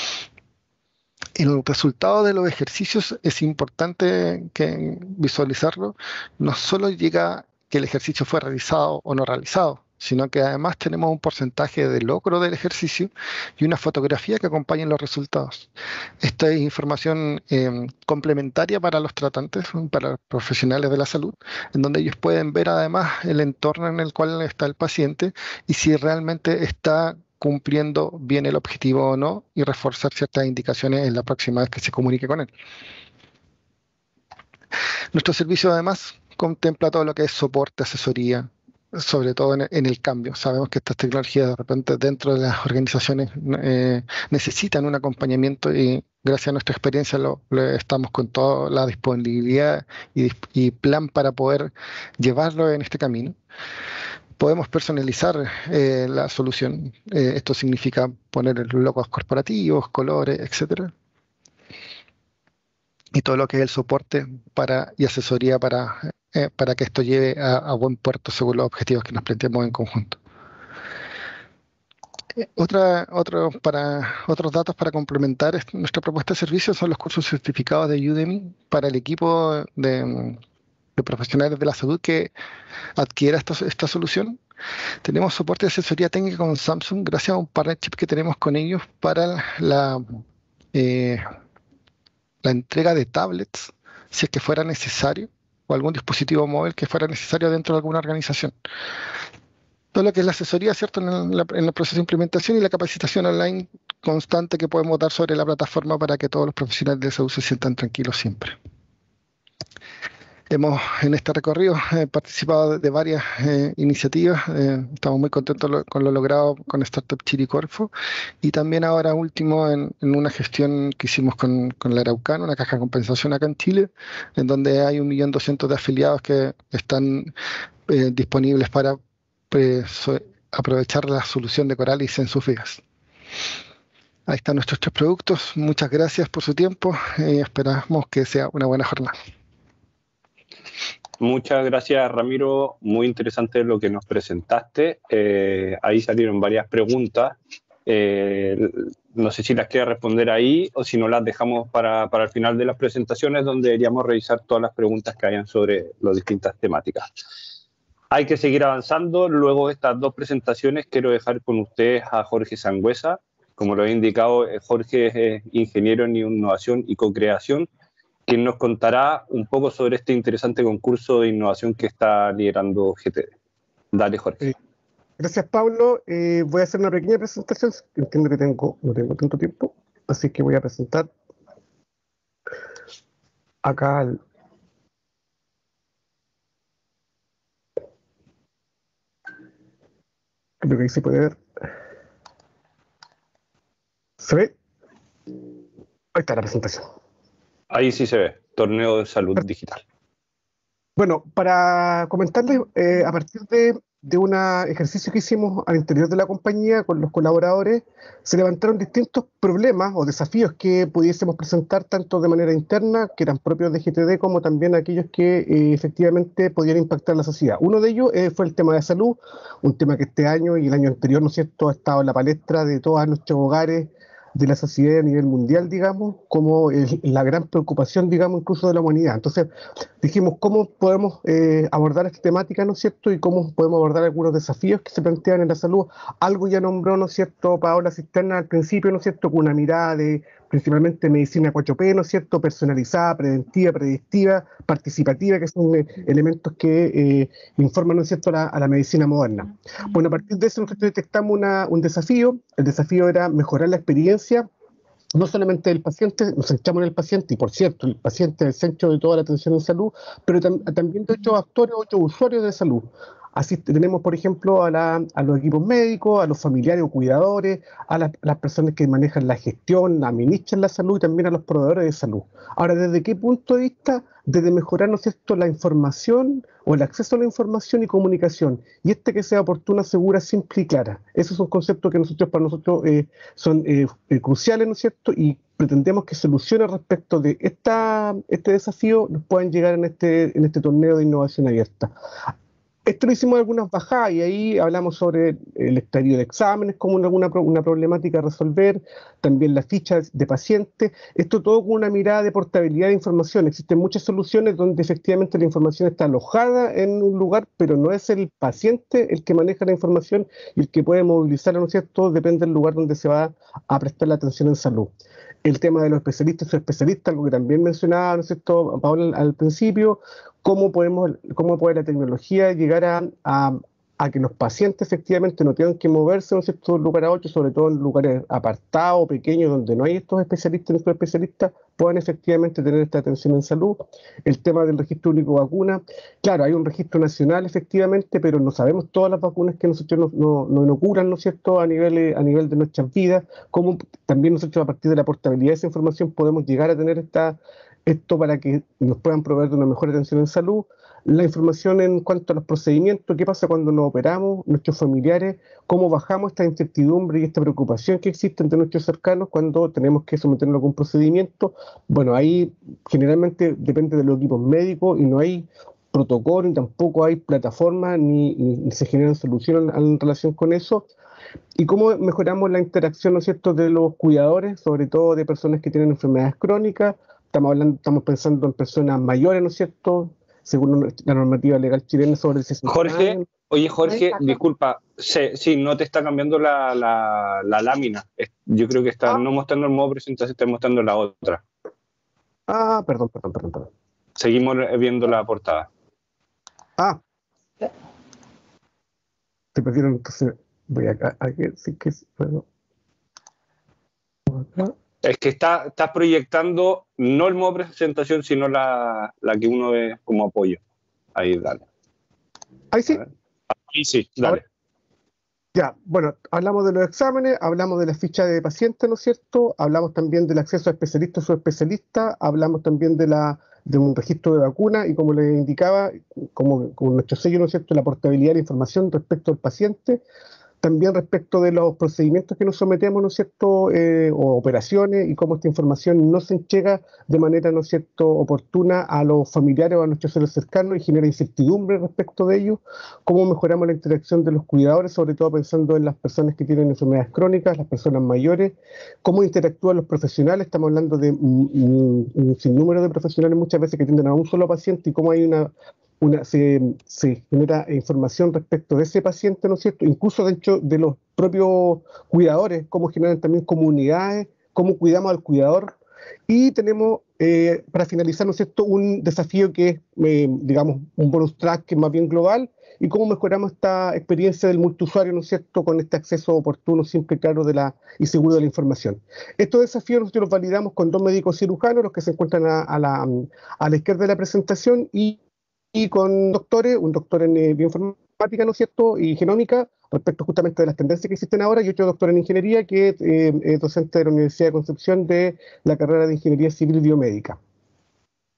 El resultado de los ejercicios es importante visualizarlo. No solo llega que el ejercicio fue realizado o no realizado, sino que además tenemos un porcentaje de logro del ejercicio y una fotografía que acompañen los resultados. Esta es información complementaria para los tratantes, para los profesionales de la salud, en donde ellos pueden ver además el entorno en el cual está el paciente y si realmente está cumpliendo bien el objetivo o no, y reforzar ciertas indicaciones en la próxima vez que se comunique con él. Nuestro servicio además contempla todo lo que es soporte, asesoría, sobre todo en el cambio. Sabemos que estas tecnologías de repente dentro de las organizaciones necesitan un acompañamiento y gracias a nuestra experiencia estamos con toda la disponibilidad y plan para poder llevarlo en este camino. Podemos personalizar la solución. Esto significa poner logos corporativos, colores, etcétera. Y todo lo que es el soporte y asesoría para que esto lleve a buen puerto según los objetivos que nos planteemos en conjunto. Otros datos para complementar nuestra propuesta de servicios son los cursos certificados de Udemy para el equipo de profesionales de la salud que adquiera esta solución. Tenemos soporte de asesoría técnica con Samsung gracias a un partnership que tenemos con ellos para la entrega de tablets, si es que fuera necesario, o algún dispositivo móvil que fuera necesario dentro de alguna organización. Todo lo que es la asesoría, ¿cierto?, en el proceso de implementación y la capacitación online constante que podemos dar sobre la plataforma para que todos los profesionales de salud se sientan tranquilos siempre. Hemos en este recorrido participado de varias iniciativas. Estamos muy contentos con lo logrado con Startup Chile Corfo y también ahora último en una gestión que hicimos con la Araucana, una caja de compensación acá en Chile, en donde hay 1.200.000 de afiliados que están disponibles para aprovechar la solución de Coralis en sus vidas. Ahí están nuestros 3 productos. Muchas gracias por su tiempo y esperamos que sea una buena jornada. Muchas gracias, Ramiro. Muy interesante lo que nos presentaste. Ahí salieron varias preguntas. No sé si las quieres responder ahí o si no las dejamos para el final de las presentaciones, donde deberíamos revisar todas las preguntas que hayan sobre las distintas temáticas. Hay que seguir avanzando. Luego de estas 2 presentaciones, quiero dejar con ustedes a Jorge Sangüesa. Como lo he indicado, Jorge es ingeniero en innovación y co-creación, quien nos contará un poco sobre este interesante concurso de innovación que está liderando GTD. Dale, Jorge. Gracias, Pablo. Voy a hacer una pequeña presentación. Entiendo que no tengo tanto tiempo, así que voy a presentar acá creo que ahí se puede ver. ¿Se ve? Ahí está la presentación. Ahí sí se ve, Torneo de Salud Digital. Bueno, para comentarles, a partir de un ejercicio que hicimos al interior de la compañía con los colaboradores, se levantaron distintos problemas o desafíos que pudiésemos presentar tanto de manera interna, que eran propios de GTD, como también aquellos que efectivamente podían impactar la sociedad. Uno de ellos fue el tema de salud, un tema que este año y el año anterior, ¿no es cierto?, ha estado en la palestra de todos nuestros hogares, de la sociedad a nivel mundial, digamos, como la gran preocupación, digamos, incluso de la humanidad. Entonces, dijimos, ¿cómo podemos abordar esta temática, ¿no es cierto? Y cómo podemos abordar algunos desafíos que se plantean en la salud. Algo ya nombró, ¿no es cierto?, Paola Cisterna al principio, ¿no es cierto?, con una mirada de principalmente medicina 4P, ¿no es cierto?, personalizada, preventiva, predictiva, participativa, que son elementos que informan, ¿no es cierto?, a la medicina moderna. Bueno, a partir de eso nosotros detectamos un desafío. El desafío era mejorar la experiencia, no solamente del paciente, nos centramos en el paciente, y por cierto, el paciente es el centro de toda la atención en salud, pero también de otros actores, otros usuarios de salud. Así tenemos, por ejemplo, a los equipos médicos, a los familiares o cuidadores, a las personas que manejan la gestión, administran la salud y también a los proveedores de salud. Ahora, ¿desde qué punto de vista? Desde mejorar, ¿no es cierto?, la información o el acceso a la información y comunicación. Y que sea oportuna, segura, simple y clara. Esos son conceptos que para nosotros son cruciales, ¿no es cierto? Y pretendemos que soluciones respecto de este desafío nos puedan llegar en este torneo de innovación abierta. Esto lo hicimos en algunas bajadas y ahí hablamos sobre el estadio de exámenes como una problemática a resolver, también la ficha de paciente, esto todo con una mirada de portabilidad de información. Existen muchas soluciones donde efectivamente la información está alojada en un lugar, pero no es el paciente el que maneja la información y el que puede movilizarla, ¿no es cierto? Depende del lugar donde se va a prestar la atención en salud. El tema de los especialistas o especialistas, algo que también mencionaba, ¿no es cierto?, Paola, al principio, cómo puede la tecnología llegar a que los pacientes efectivamente no tengan que moverse, ¿no es cierto?, de un lugar a otro, sobre todo en lugares apartados, pequeños, donde no hay estos especialistas, nuestros especialistas puedan efectivamente tener esta atención en salud. El tema del registro único de vacunas, claro, hay un registro nacional efectivamente, pero no sabemos todas las vacunas que nosotros nos inoculan, ¿no es cierto?, a nivel de nuestras vidas, cómo también nosotros a partir de la portabilidad de esa información podemos llegar a tener esto para que nos puedan proveer de una mejor atención en salud, la información en cuanto a los procedimientos, qué pasa cuando nos operamos, nuestros familiares, cómo bajamos esta incertidumbre y esta preocupación que existe entre nuestros cercanos cuando tenemos que someternos a algún procedimiento. Bueno, ahí generalmente depende de los equipos médicos y no hay protocolo, ni tampoco hay plataforma, ni se generan soluciones en relación con eso. Y cómo mejoramos la interacción, ¿no es cierto?, de los cuidadores, sobre todo de personas que tienen enfermedades crónicas. Estamos pensando en personas mayores, ¿no es cierto?, según la normativa legal chilena sobre el 60 Jorge, años. oye Jorge, disculpa, sí, no te está cambiando la lámina. Yo creo que está no mostrando el modo presentación, está mostrando la otra. Perdón. Seguimos viendo la portada. Te perdieron, entonces voy acá, sí que puedo. Es que estás proyectando no el modo presentación, sino la que uno ve como apoyo. Ahí, dale. Ahí sí. Ahí sí, dale. Ahora, ya, bueno, hablamos de los exámenes, hablamos de la ficha de paciente, ¿no es cierto? Hablamos también del acceso a especialistas o subespecialistas, hablamos también de un registro de vacunas y como les indicaba, como nuestro sello, ¿no es cierto?, la portabilidad de la información respecto al paciente. También respecto de los procedimientos que nos sometemos, ¿no es cierto?, o operaciones, y cómo esta información no se llega de manera, ¿no es cierto?, oportuna a los familiares o a nuestros seres cercanos y genera incertidumbre respecto de ello. Cómo mejoramos la interacción de los cuidadores, sobre todo pensando en las personas que tienen enfermedades crónicas, las personas mayores. Cómo interactúan los profesionales, estamos hablando de un sinnúmero de profesionales muchas veces que atienden a un solo paciente y cómo hay se genera información respecto de ese paciente, ¿no es cierto? Incluso dentro de los propios cuidadores, cómo generan también comunidades, cómo cuidamos al cuidador. Y tenemos, para finalizar, ¿no es cierto?, un desafío que es, digamos, un bonus track que es más bien global, y cómo mejoramos esta experiencia del multiusuario, ¿no es cierto?, con este acceso oportuno, simple, claro y seguro de la información. Estos desafíos nosotros los validamos con 2 médicos cirujanos, los que se encuentran a la izquierda de la presentación, y con doctores, un doctor en bioinformática, ¿no es cierto?, y genómica, respecto justamente de las tendencias que existen ahora, y otro doctor en ingeniería que es docente de la Universidad de Concepción de la carrera de Ingeniería Civil Biomédica.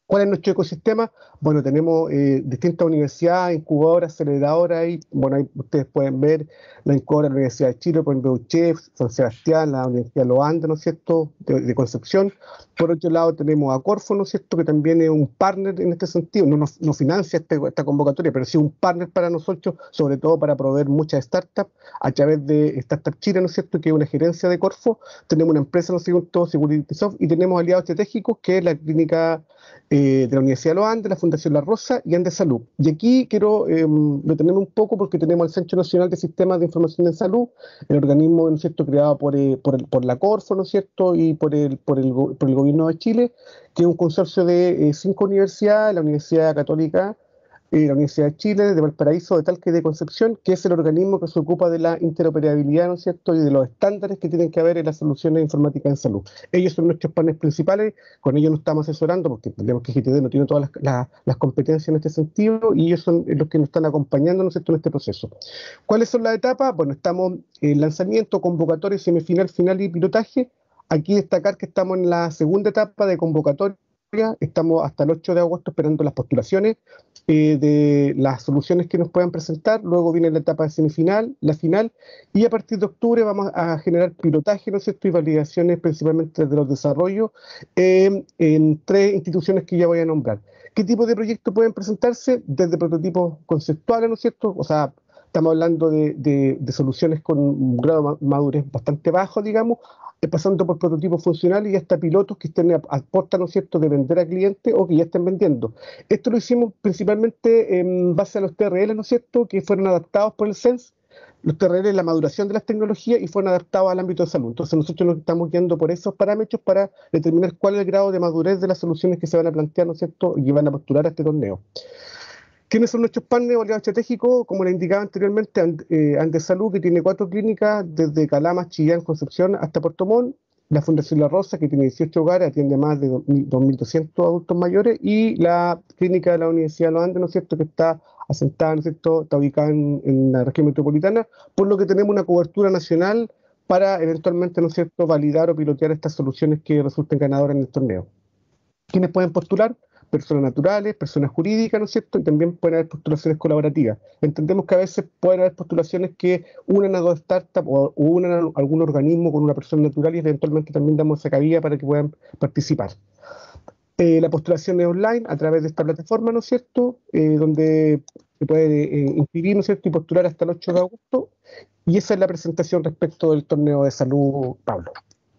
¿Cuál es nuestro ecosistema? Bueno, tenemos distintas universidades, incubadoras, aceleradoras, y bueno, ahí ustedes pueden ver la incubadora de la Universidad de Chile, pueden ver UCHEF, San Sebastián, la Universidad de Los Andes, ¿no es cierto?, de Concepción. Por otro lado tenemos a Corfo, ¿no es cierto?, que también es un partner en este sentido, no financia esta convocatoria, pero sí un partner para nosotros, sobre todo para proveer muchas startups a través de Startup Chile, ¿no es cierto?, que es una gerencia de Corfo. Tenemos una empresa, ¿no es cierto?, Securitysoft, y tenemos aliados estratégicos, que es la clínica de la Universidad de Los Andes, la Fundación La Rosa y Andes Salud. Y aquí quiero detenerme un poco porque tenemos el Centro Nacional de Sistemas de Información en Salud, el organismo, ¿no es cierto?, creado por la Corfo, ¿no es cierto?, y por el Gobierno de Chile, que es un consorcio de 5 universidades, la Universidad Católica, la Universidad de Chile, de Valparaíso, de Talca y de Concepción, que es el organismo que se ocupa de la interoperabilidad, ¿no es cierto?, y de los estándares que tienen que haber en las soluciones informáticas en salud. Ellos son nuestros partners principales, con ellos nos estamos asesorando, porque entendemos que GTD no tiene todas las competencias en este sentido, y ellos son los que nos están acompañando, ¿no es cierto?, en este proceso. ¿Cuáles son las etapas? Bueno, estamos en lanzamiento, convocatoria, semifinal, final y pilotaje. Aquí destacar que estamos en la segunda etapa de convocatoria. Estamos hasta el 8 de agosto esperando las postulaciones de las soluciones que nos puedan presentar. Luego viene la etapa de semifinal, la final, y a partir de octubre vamos a generar pilotaje, ¿no es cierto?, y validaciones principalmente de los desarrollos en 3 instituciones que ya voy a nombrar. ¿Qué tipo de proyectos pueden presentarse? Desde prototipos conceptuales, ¿no es cierto? O sea, estamos hablando de soluciones con un grado de madurez bastante bajo, digamos, pasando por prototipos funcionales y hasta pilotos que estén a puerta, ¿no es cierto?, de vender a clientes o que ya estén vendiendo. Esto lo hicimos principalmente en base a los TRL, ¿no es cierto?, que fueron adaptados por el CENS, los TRL, la maduración de las tecnologías, y fueron adaptados al ámbito de salud. Entonces nosotros nos estamos guiando por esos parámetros para determinar cuál es el grado de madurez de las soluciones que se van a plantear, ¿no es cierto?, y que van a postular a este torneo. ¿Quiénes son nuestros partners o aliados estratégicos? Como les indicaba anteriormente, Andes Salud, que tiene 4 clínicas, desde Calama, Chillán, Concepción, hasta Puerto Montt. La Fundación La Rosa, que tiene 18 hogares, atiende más de 2.200 adultos mayores. Y la clínica de la Universidad de Los Andes, ¿no es cierto?, que está asentada, ¿no es cierto?, está ubicada en la región metropolitana, por lo que tenemos una cobertura nacional para eventualmente, ¿no es cierto?, validar o pilotear estas soluciones que resulten ganadoras en el torneo. ¿Quiénes pueden postular? Personas naturales, personas jurídicas, ¿no es cierto?, y también pueden haber postulaciones colaborativas. Entendemos que a veces pueden haber postulaciones que unan a 2 startups o unan a algún organismo con una persona natural, y eventualmente también damos esa cabida para que puedan participar. La postulación es online a través de esta plataforma, ¿no es cierto?, donde se puede inscribir, ¿no es cierto?, y postular hasta el 8 de agosto. Y esa es la presentación respecto del torneo de salud, Pablo.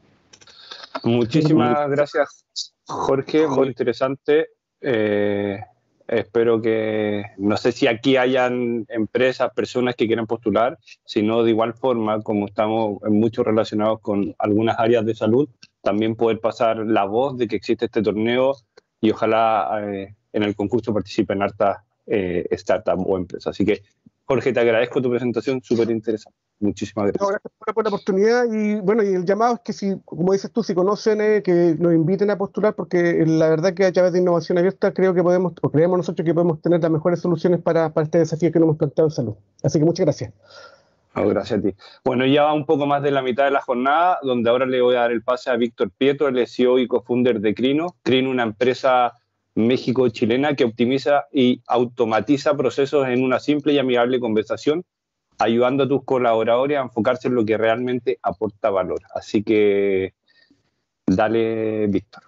Muchísimas gracias, Jorge, muy interesante. Espero que, no sé si aquí hayan empresas, personas que quieran postular, sino de igual forma, como estamos mucho relacionados con algunas áreas de salud, también poder pasar la voz de que existe este torneo, y ojalá en el concurso participen hartas startups o empresas. Así que, Jorge, te agradezco tu presentación, súper interesante. Muchísimas gracias. No, gracias por la oportunidad, y bueno, y el llamado es que, si, como dices tú, si conocen, que nos inviten a postular, porque la verdad que a través de innovación abierta creo que podemos, o creemos nosotros que podemos tener las mejores soluciones para este desafío que nos hemos planteado en salud. Así que muchas gracias. No, gracias a ti. Bueno, ya va un poco más de la mitad de la jornada, donde ahora le voy a dar el pase a Víctor Prieto, el CEO y cofounder de Crino. Crino, una empresa México-chilena que optimiza y automatiza procesos en una simple y amigable conversación, ayudando a tus colaboradores a enfocarse en lo que realmente aporta valor. Así que dale, Víctor.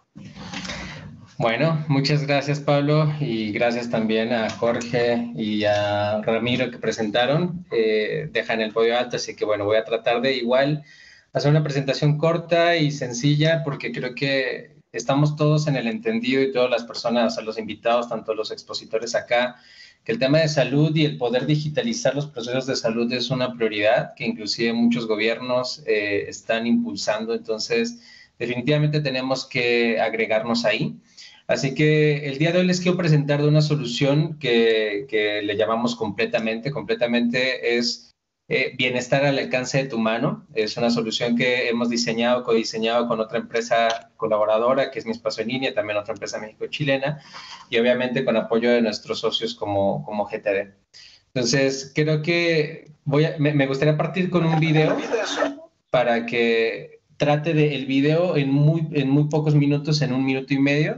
Bueno, muchas gracias, Pablo, y gracias también a Jorge y a Ramiro que presentaron. Dejan el podio alto, así que bueno, voy a tratar de igual hacer una presentación corta y sencilla, porque creo que estamos todos en el entendido, y todas las personas, a los invitados, tanto los expositores acá, que el tema de salud y el poder digitalizar los procesos de salud es una prioridad que inclusive muchos gobiernos están impulsando. Entonces, definitivamente tenemos que agregarnos ahí. Así que el día de hoy les quiero presentar de una solución que le llamamos completamente es bienestar al alcance de tu mano. Es una solución que hemos diseñado, codiseñado con otra empresa colaboradora, que es Mi Espacio en Línea, también otra empresa México-chilena, y obviamente con apoyo de nuestros socios como GTD. Entonces, creo que me gustaría partir con un video para que trate del video en muy pocos minutos, en 1 minuto y medio,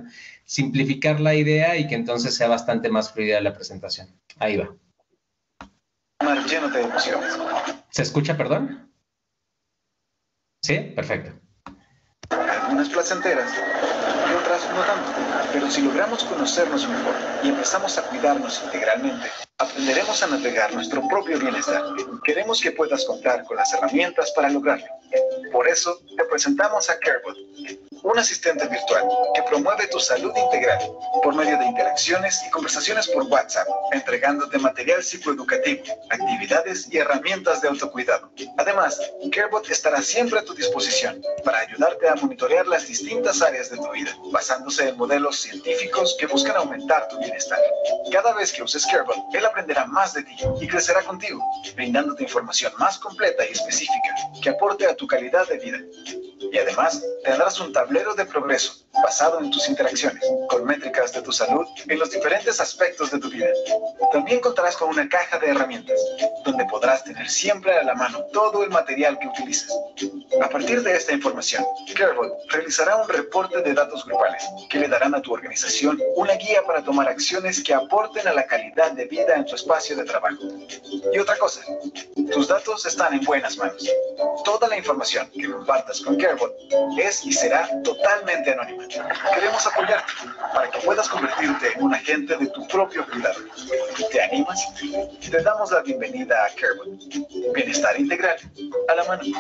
simplificar la idea y que entonces sea bastante más fluida la presentación. Ahí va. Lleno de emociones. ¿Se escucha, perdón? ¿Sí? Perfecto. Algunas placenteras y otras no tanto. Pero si logramos conocernos mejor y empezamos a cuidarnos integralmente, aprenderemos a navegar nuestro propio bienestar. Queremos que puedas contar con las herramientas para lograrlo. Por eso, te presentamos a CareBot, un asistente virtual que promueve tu salud integral por medio de interacciones y conversaciones por WhatsApp, entregándote material psicoeducativo, actividades y herramientas de autocuidado. Además, CareBot estará siempre a tu disposición para ayudarte a monitorear las distintas áreas de tu vida, basándose en modelos científicos que buscan aumentar tu bienestar. Cada vez que uses CareBot, él aprenderá más de ti y crecerá contigo, brindándote información más completa y específica que aporte a tu calidad de vida. Y además, tendrás un tablero de progreso basado en tus interacciones, con métricas de tu salud en los diferentes aspectos de tu vida. También contarás con una caja de herramientas, donde podrás tener siempre a la mano todo el material que utilices. A partir de esta información, CareBot realizará un reporte de datos grupales que le darán a tu organización una guía para tomar acciones que aporten a la calidad de vida en tu espacio de trabajo. Y otra cosa, tus datos están en buenas manos. Toda la información que compartas con CareBot es y será totalmente anónima. Queremos apoyarte para que puedas convertirte en un agente de tu propio cuidado. ¿Te animas? Te damos la bienvenida a CareBot. Bienestar integral a la mano.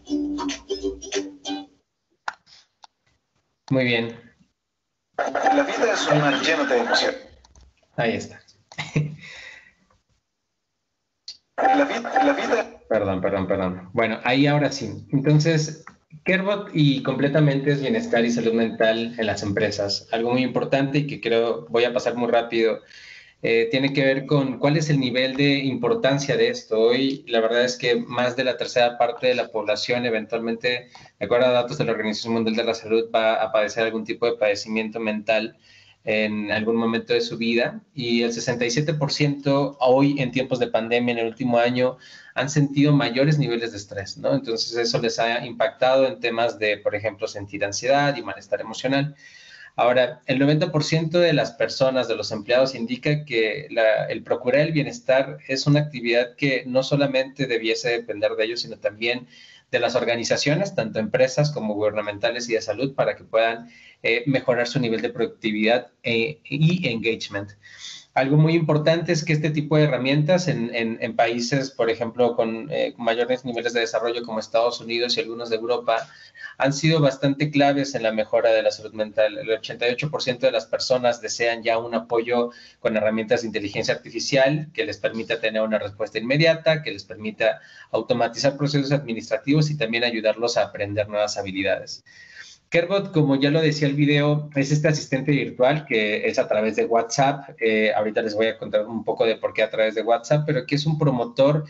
Muy bien. La vida es un mar lleno de emoción. Ahí está. La vida... Perdón. Bueno, ahí ahora sí. Entonces, CareBot y completamente es bienestar y salud mental en las empresas. Algo muy importante y que creo voy a pasar muy rápido. Tiene que ver con cuál es el nivel de importancia de esto. Hoy, la verdad es que más de la tercera parte de la población eventualmente, de acuerdo a datos de la Organización Mundial de la Salud, va a padecer algún tipo de padecimiento mental en algún momento de su vida, y el 67% hoy en tiempos de pandemia en el último año han sentido mayores niveles de estrés, ¿no? Entonces eso les ha impactado en temas de, por ejemplo, sentir ansiedad y malestar emocional. Ahora, el 90% de las personas, de los empleados, indica que el procurar el bienestar es una actividad que no solamente debiese depender de ellos, sino también de las organizaciones, tanto empresas como gubernamentales y de salud, para que puedan mejorar su nivel de productividad y engagement. Algo muy importante es que este tipo de herramientas en países, por ejemplo, con mayores niveles de desarrollo como Estados Unidos y algunos de Europa, han sido bastante claves en la mejora de la salud mental. El 88% de las personas desean ya un apoyo con herramientas de inteligencia artificial que les permita tener una respuesta inmediata, que les permita automatizar procesos administrativos y también ayudarlos a aprender nuevas habilidades. CareBot, como ya lo decía el video, es este asistente virtual que es a través de WhatsApp. Ahorita les voy a contar un poco de por qué a través de WhatsApp, pero que es un promotor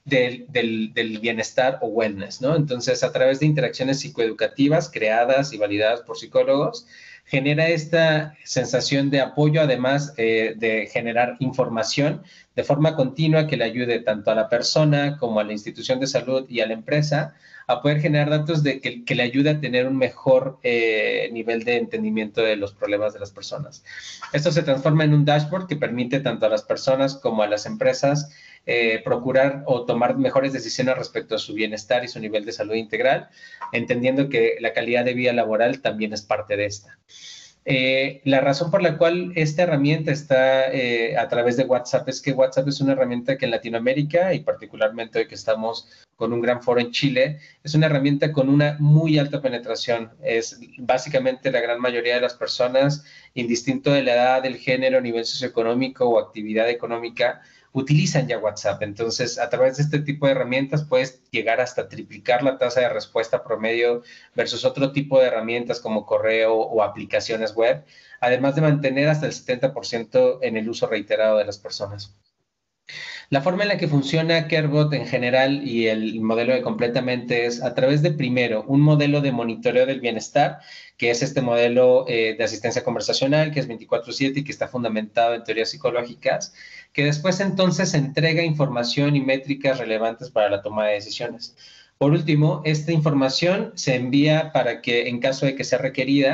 del bienestar o wellness, ¿no? Entonces, a través de interacciones psicoeducativas creadas y validadas por psicólogos, genera esta sensación de apoyo, además de generar información de forma continua que le ayude tanto a la persona como a la institución de salud y a la empresa a poder generar datos que le ayude a tener un mejor nivel de entendimiento de los problemas de las personas. Esto se transforma en un dashboard que permite tanto a las personas como a las empresas procurar o tomar mejores decisiones respecto a su bienestar y su nivel de salud integral, entendiendo que la calidad de vida laboral también es parte de esta. La razón por la cual esta herramienta está a través de WhatsApp es que WhatsApp es una herramienta que en Latinoamérica, y particularmente hoy que estamos con un gran foro en Chile, es una herramienta con una muy alta penetración. Es básicamente la gran mayoría de las personas, indistinto de la edad, del género, nivel socioeconómico o actividad económica, utilizan ya WhatsApp. Entonces, a través de este tipo de herramientas puedes llegar hasta triplicar la tasa de respuesta promedio versus otro tipo de herramientas como correo o aplicaciones web, además de mantener hasta el 70% en el uso reiterado de las personas. La forma en la que funciona CareBot en general y el modelo de completamente es a través de, primero, un modelo de monitoreo del bienestar, que es este modelo de asistencia conversacional, que es 24/7 y que está fundamentado en teorías psicológicas, que después entonces entrega información y métricas relevantes para la toma de decisiones. Por último, esta información se envía para que, en caso de que sea requerida,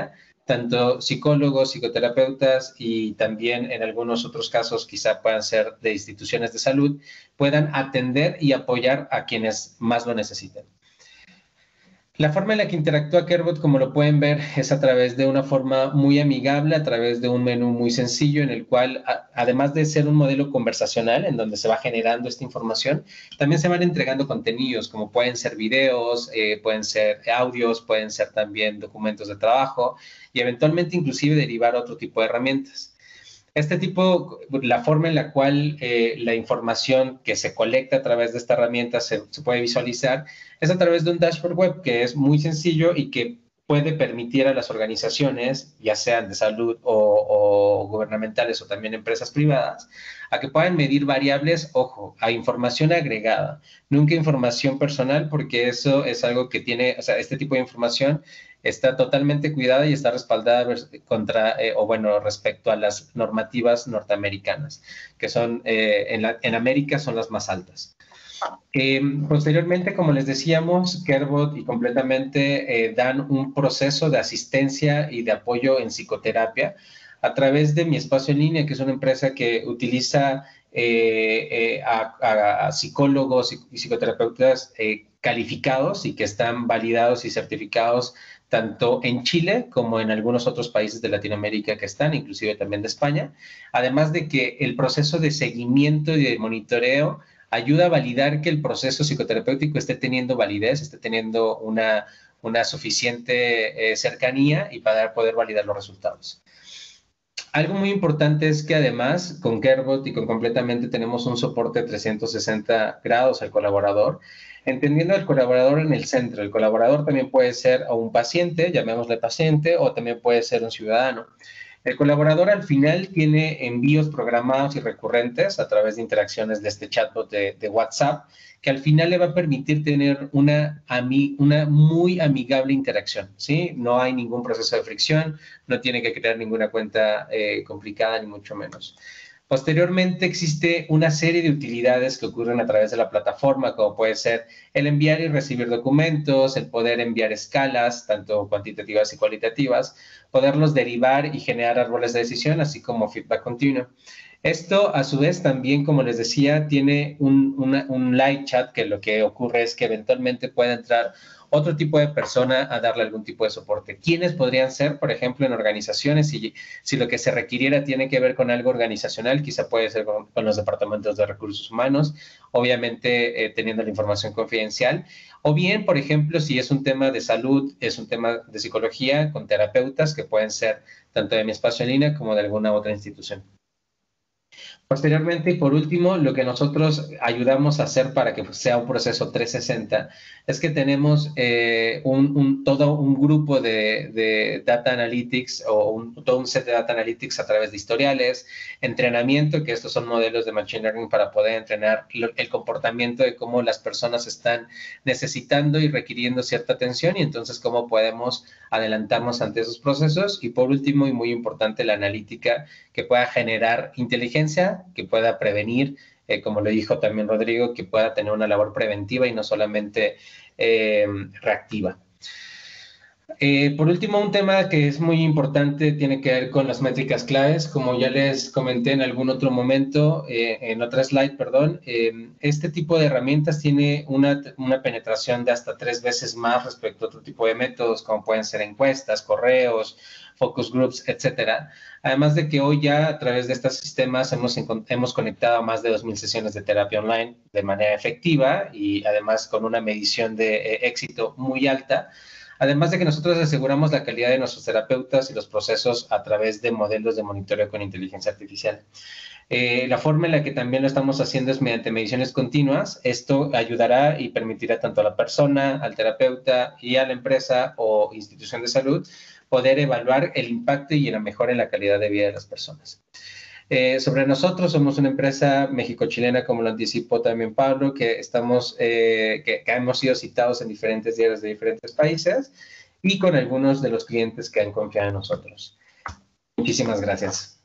tanto psicólogos, psicoterapeutas y también en algunos otros casos quizá puedan ser de instituciones de salud, puedan atender y apoyar a quienes más lo necesiten. La forma en la que interactúa Carebot, como lo pueden ver, es a través de una forma muy amigable, a través de un menú muy sencillo en el cual, además de ser un modelo conversacional en donde se va generando esta información, también se van entregando contenidos, como pueden ser videos, pueden ser audios, pueden ser también documentos de trabajo y eventualmente inclusive derivar otro tipo de herramientas. La forma en la cual la información que se colecta a través de esta herramienta se puede visualizar es a través de un dashboard web que es muy sencillo y que puede permitir a las organizaciones, ya sean de salud o gubernamentales o también empresas privadas, a que puedan medir variables, ojo, a información agregada, nunca información personal, porque eso es algo que tiene, o sea, este tipo de información está totalmente cuidada y está respaldada respecto a las normativas norteamericanas, que son, en América son las más altas. Posteriormente, como les decíamos, Carebot y completamente dan un proceso de asistencia y de apoyo en psicoterapia a través de Mi Espacio en Línea, que es una empresa que utiliza a psicólogos y psicoterapeutas calificados y que están validados y certificados tanto en Chile como en algunos otros países de Latinoamérica que están, inclusive también de España, además de que el proceso de seguimiento y de monitoreo ayuda a validar que el proceso psicoterapéutico esté teniendo validez, esté teniendo una suficiente cercanía y para poder validar los resultados. Algo muy importante es que además con Carebot y con Completamente tenemos un soporte 360 grados al colaborador, entendiendo al colaborador en el centro. El colaborador también puede ser un paciente, llamémosle paciente, o también puede ser un ciudadano. El colaborador al final tiene envíos programados y recurrentes a través de interacciones de este chatbot de WhatsApp, que al final le va a permitir tener una muy amigable interacción, ¿sí? No hay ningún proceso de fricción, no tiene que crear ninguna cuenta complicada, ni mucho menos. Posteriormente existe una serie de utilidades que ocurren a través de la plataforma, como puede ser el enviar y recibir documentos, el poder enviar escalas, tanto cuantitativas y cualitativas, poderlos derivar y generar árboles de decisión, así como feedback continuo. Esto, a su vez, también, como les decía, tiene un live chat que lo que ocurre es que eventualmente puede entrar otro tipo de persona a darle algún tipo de soporte. ¿Quiénes podrían ser, por ejemplo, en organizaciones? Si lo que se requiriera tiene que ver con algo organizacional, quizá puede ser con los departamentos de recursos humanos, obviamente teniendo la información confidencial. O bien, por ejemplo, si es un tema de salud, es un tema de psicología, con terapeutas que pueden ser tanto de Mi Espacio en Línea como de alguna otra institución. Posteriormente y por último, lo que nosotros ayudamos a hacer para que sea un proceso 360 es que tenemos todo un grupo de Data Analytics o todo un set de Data Analytics a través de historiales, entrenamiento, que estos son modelos de Machine Learning para poder entrenar el comportamiento de cómo las personas están necesitando y requiriendo cierta atención y entonces cómo podemos adelantarnos ante esos procesos. Y por último y muy importante, la analítica que pueda generar inteligencia, que pueda prevenir, como lo dijo también Rodrigo, que pueda tener una labor preventiva y no solamente reactiva. Por último, un tema que es muy importante tiene que ver con las métricas claves. Como ya les comenté en algún otro momento, en otra slide, perdón, este tipo de herramientas tiene una penetración de hasta 3 veces más respecto a otro tipo de métodos, como pueden ser encuestas, correos, focus groups, etcétera. Además de que hoy ya a través de estos sistemas hemos conectado a más de 2,000 sesiones de terapia online de manera efectiva y además con una medición de éxito muy alta. Además de que nosotros aseguramos la calidad de nuestros terapeutas y los procesos a través de modelos de monitoreo con inteligencia artificial. La forma en la que también lo estamos haciendo es mediante mediciones continuas. Esto ayudará y permitirá tanto a la persona, al terapeuta y a la empresa o institución de salud poder evaluar el impacto y la mejora en la calidad de vida de las personas. Sobre nosotros, somos una empresa México-chilena, como lo anticipó también Pablo, que hemos sido citados en diferentes diarios de diferentes países y con algunos de los clientes que han confiado en nosotros. Muchísimas gracias.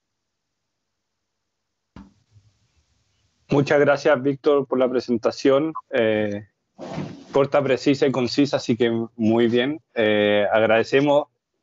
Muchas gracias, Víctor, por la presentación. Corta, precisa y concisa, así que muy bien. Agradecemos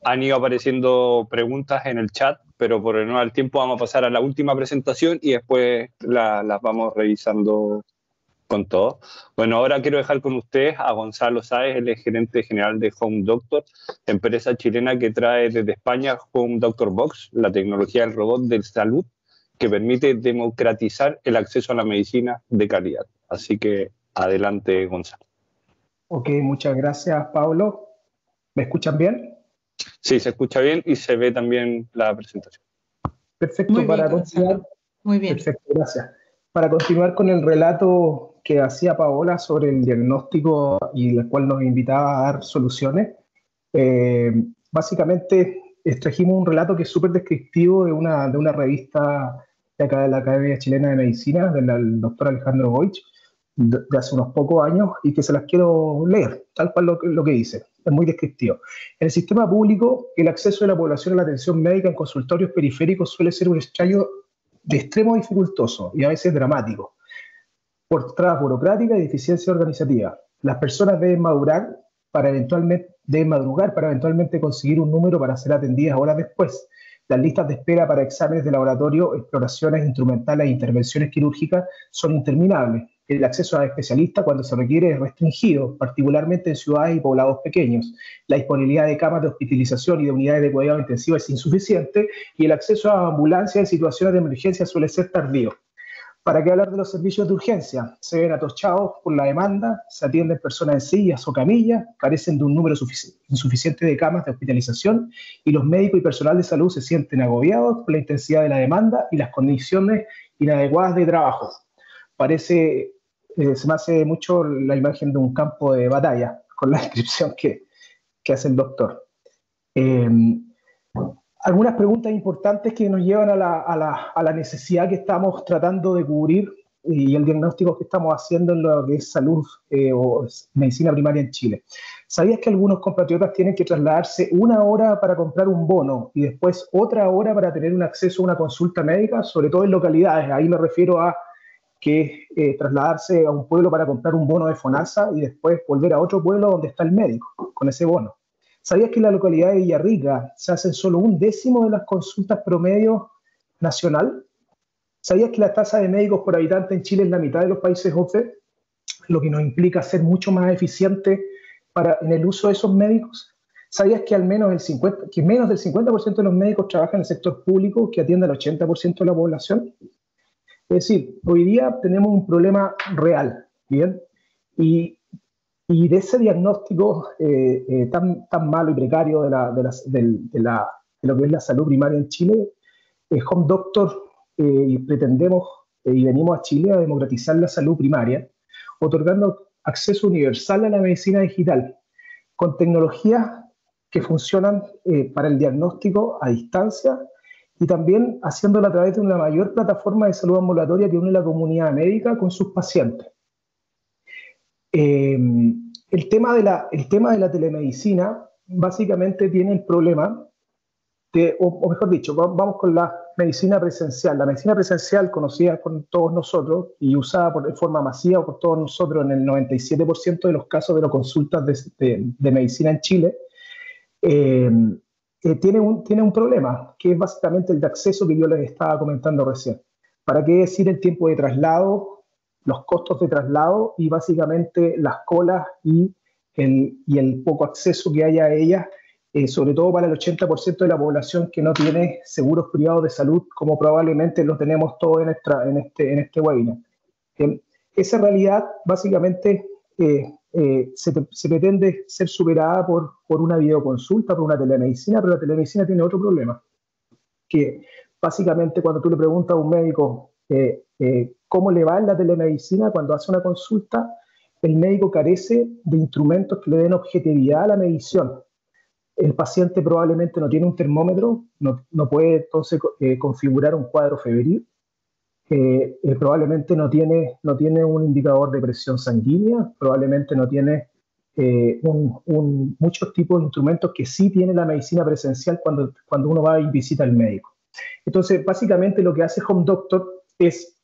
han ido apareciendo preguntas en el chat, pero por el no al tiempo vamos a pasar a la última presentación y después las vamos revisando con todo. Bueno, ahora quiero dejar con ustedes a Gonzalo Sáez, el gerente general de Home Doctor, empresa chilena que trae desde España Home Doctor Box, la tecnología del robot de salud que permite democratizar el acceso a la medicina de calidad. Así que adelante, Gonzalo. Ok, muchas gracias, Pablo. ¿Me escuchan bien? Sí, se escucha bien y se ve también la presentación. Perfecto. Muy bien, Gonzalo. Muy bien. Perfecto, gracias. Para continuar con el relato que hacía Paola sobre el diagnóstico y el cual nos invitaba a dar soluciones, básicamente extrajimos un relato que es súper descriptivo de una revista de acá de la Academia Chilena de Medicina, del doctor Alejandro Goich, de hace unos pocos años, y que se las quiero leer, tal cual lo que dice. Es muy descriptivo. En el sistema público, el acceso de la población a la atención médica en consultorios periféricos suele ser un estallo de extremo dificultoso y a veces dramático, por trabas burocráticas y deficiencia organizativa. Las personas deben madrugar para eventualmente conseguir un número para ser atendidas horas después. Las listas de espera para exámenes de laboratorio, exploraciones instrumentales e intervenciones quirúrgicas son interminables. El acceso a especialistas cuando se requiere es restringido, particularmente en ciudades y poblados pequeños. La disponibilidad de camas de hospitalización y de unidades de cuidado intensivo es insuficiente y el acceso a ambulancias en situaciones de emergencia suele ser tardío. ¿Para qué hablar de los servicios de urgencia? Se ven atochados por la demanda, se atienden personas en sillas o camillas, carecen de un número insuficiente de camas de hospitalización y los médicos y personal de salud se sienten agobiados por la intensidad de la demanda y las condiciones inadecuadas de trabajo. Se me hace mucho la imagen de un campo de batalla con la descripción que hace el doctor. Algunas preguntas importantes que nos llevan a la necesidad que estamos tratando de cubrir y el diagnóstico que estamos haciendo en lo que es salud o medicina primaria en Chile. ¿Sabías que algunos compatriotas tienen que trasladarse 1 hora para comprar un bono y después otra hora para tener un acceso a una consulta médica, sobre todo en localidades? Ahí me refiero a que trasladarse a un pueblo para comprar un bono de FONASA y después volver a otro pueblo donde está el médico con ese bono. ¿Sabías que en la localidad de Villarrica se hacen solo 1/10 de las consultas promedio nacional? ¿Sabías que la tasa de médicos por habitante en Chile es la mitad de los países OCDE? Lo que nos implica ser mucho más eficientes en el uso de esos médicos. ¿Sabías que menos del 50% de los médicos trabajan en el sector público, que atiende al 80% de la población? Es decir, hoy día tenemos un problema real, ¿bien? Y de ese diagnóstico tan malo y precario de lo que es la salud primaria en Chile, Home Doctor pretendemos y venimos a Chile a democratizar la salud primaria, otorgando acceso universal a la medicina digital, con tecnologías que funcionan para el diagnóstico a distancia y también haciéndolo a través de una mayor plataforma de salud ambulatoria que une la comunidad médica con sus pacientes. El tema de la telemedicina básicamente tiene el problema o mejor dicho, vamos con la medicina presencial. La medicina presencial, conocida por todos nosotros y usada de forma masiva por todos nosotros en el 97% de los casos de las consultas de medicina en Chile, tiene un problema, que es básicamente el de acceso que yo les estaba comentando recién. ¿Para qué decir el tiempo de traslado, los costos de traslado y básicamente las colas y el poco acceso que haya a ellas, sobre todo para el 80% de la población que no tiene seguros privados de salud, como probablemente lo tenemos todos en este webinar? Esa realidad básicamente se pretende ser superada por una videoconsulta, por una telemedicina, pero la telemedicina tiene otro problema, que básicamente cuando tú le preguntas a un médico cómo le va en la telemedicina cuando hace una consulta, el médico carece de instrumentos que le den objetividad a la medición. El paciente probablemente no tiene un termómetro, no puede entonces configurar un cuadro febril, probablemente no tiene un indicador de presión sanguínea, probablemente no tiene muchos tipos de instrumentos que sí tiene la medicina presencial cuando uno va y visita al médico. Entonces, básicamente lo que hace Home Doctor es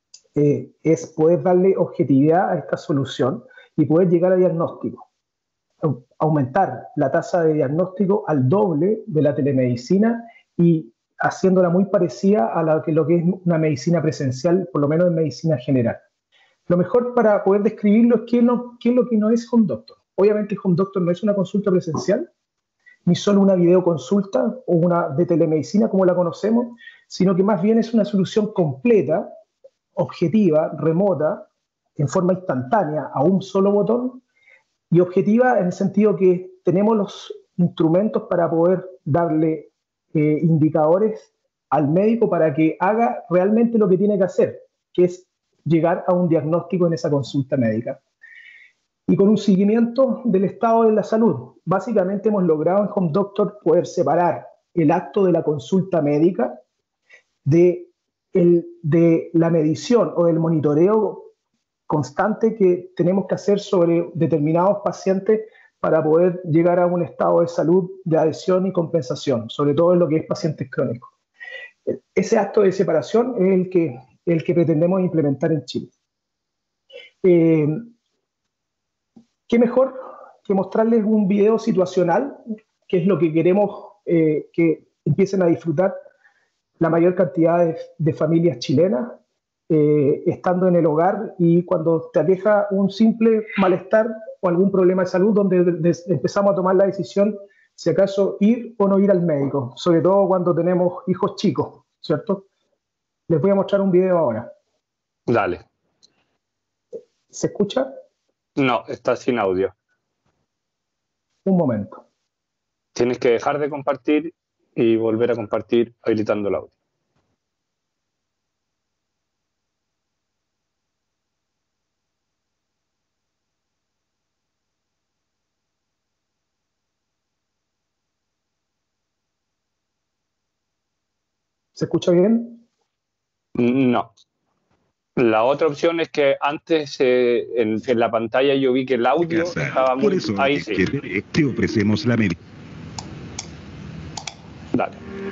poder darle objetividad a esta solución y poder llegar a diagnóstico. aumentar la tasa de diagnóstico al doble de la telemedicina y haciéndola muy parecida a lo que es una medicina presencial, por lo menos en medicina general. Lo mejor para poder describirlo es qué es lo que no es Home Doctor. Obviamente Home Doctor no es una consulta presencial, ni solo una videoconsulta o una de telemedicina como la conocemos, sino que más bien es una solución completa, objetiva, remota, en forma instantánea, a un solo botón, y objetiva en el sentido que tenemos los instrumentos para poder darle indicadores al médico para que haga realmente lo que tiene que hacer, que es llegar a un diagnóstico en esa consulta médica. Y con un seguimiento del estado de la salud. Básicamente hemos logrado en Home Doctor poder separar el acto de la consulta médica de la medición o del monitoreo constante que tenemos que hacer sobre determinados pacientes para poder llegar a un estado de salud de adhesión y compensación, sobre todo en lo que es pacientes crónicos. Ese acto de separación es el que pretendemos implementar en Chile. ¿Qué mejor que mostrarles un video situacional, que es lo que queremos que empiecen a disfrutar la mayor cantidad de familias chilenas, estando en el hogar y cuando te aqueja un simple malestar o algún problema de salud donde empezamos a tomar la decisión si acaso ir o no ir al médico, sobre todo cuando tenemos hijos chicos, ¿cierto? Les voy a mostrar un video ahora. Dale. ¿Se escucha? No, está sin audio. Un momento. Tienes que dejar de compartir y volver a compartir habilitando el audio. ¿Se escucha bien? No. La otra opción es que antes en la pantalla yo vi que el audio estaba muy... Por eso, ahí sí. te ofrecemos la medida. Dale.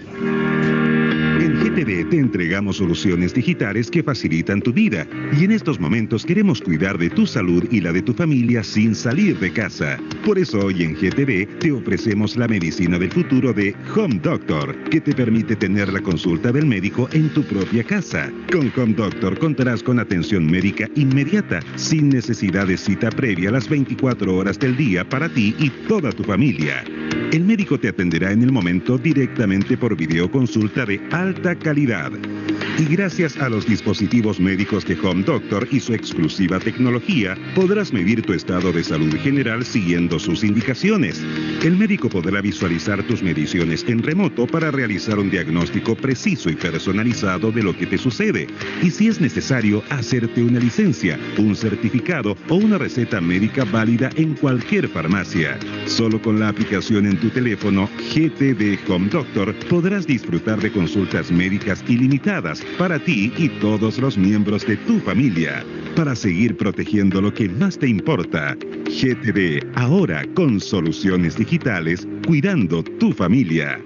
En GTD te entregamos soluciones digitales que facilitan tu vida y en estos momentos queremos cuidar de tu salud y la de tu familia sin salir de casa. Por eso hoy en GTD te ofrecemos la medicina del futuro de Home Doctor, que te permite tener la consulta del médico en tu propia casa. Con Home Doctor contarás con atención médica inmediata, sin necesidad de cita previa las 24 horas del día para ti y toda tu familia. El médico te atenderá en el momento directamente por videoconsulta de alta calidad. Y gracias a los dispositivos médicos de Home Doctor y su exclusiva tecnología, podrás medir tu estado de salud general siguiendo sus indicaciones. El médico podrá visualizar tus mediciones en remoto para realizar un diagnóstico preciso y personalizado de lo que te sucede. Y si es necesario, hacerte una licencia, un certificado o una receta médica válida en cualquier farmacia. Solo con la aplicación en tu teléfono GTD Home Doctor podrás disfrutar de consultas médicas ilimitadas para ti y todos los miembros de tu familia, para seguir protegiendo lo que más te importa. GTD, ahora con soluciones digitales, cuidando tu familia.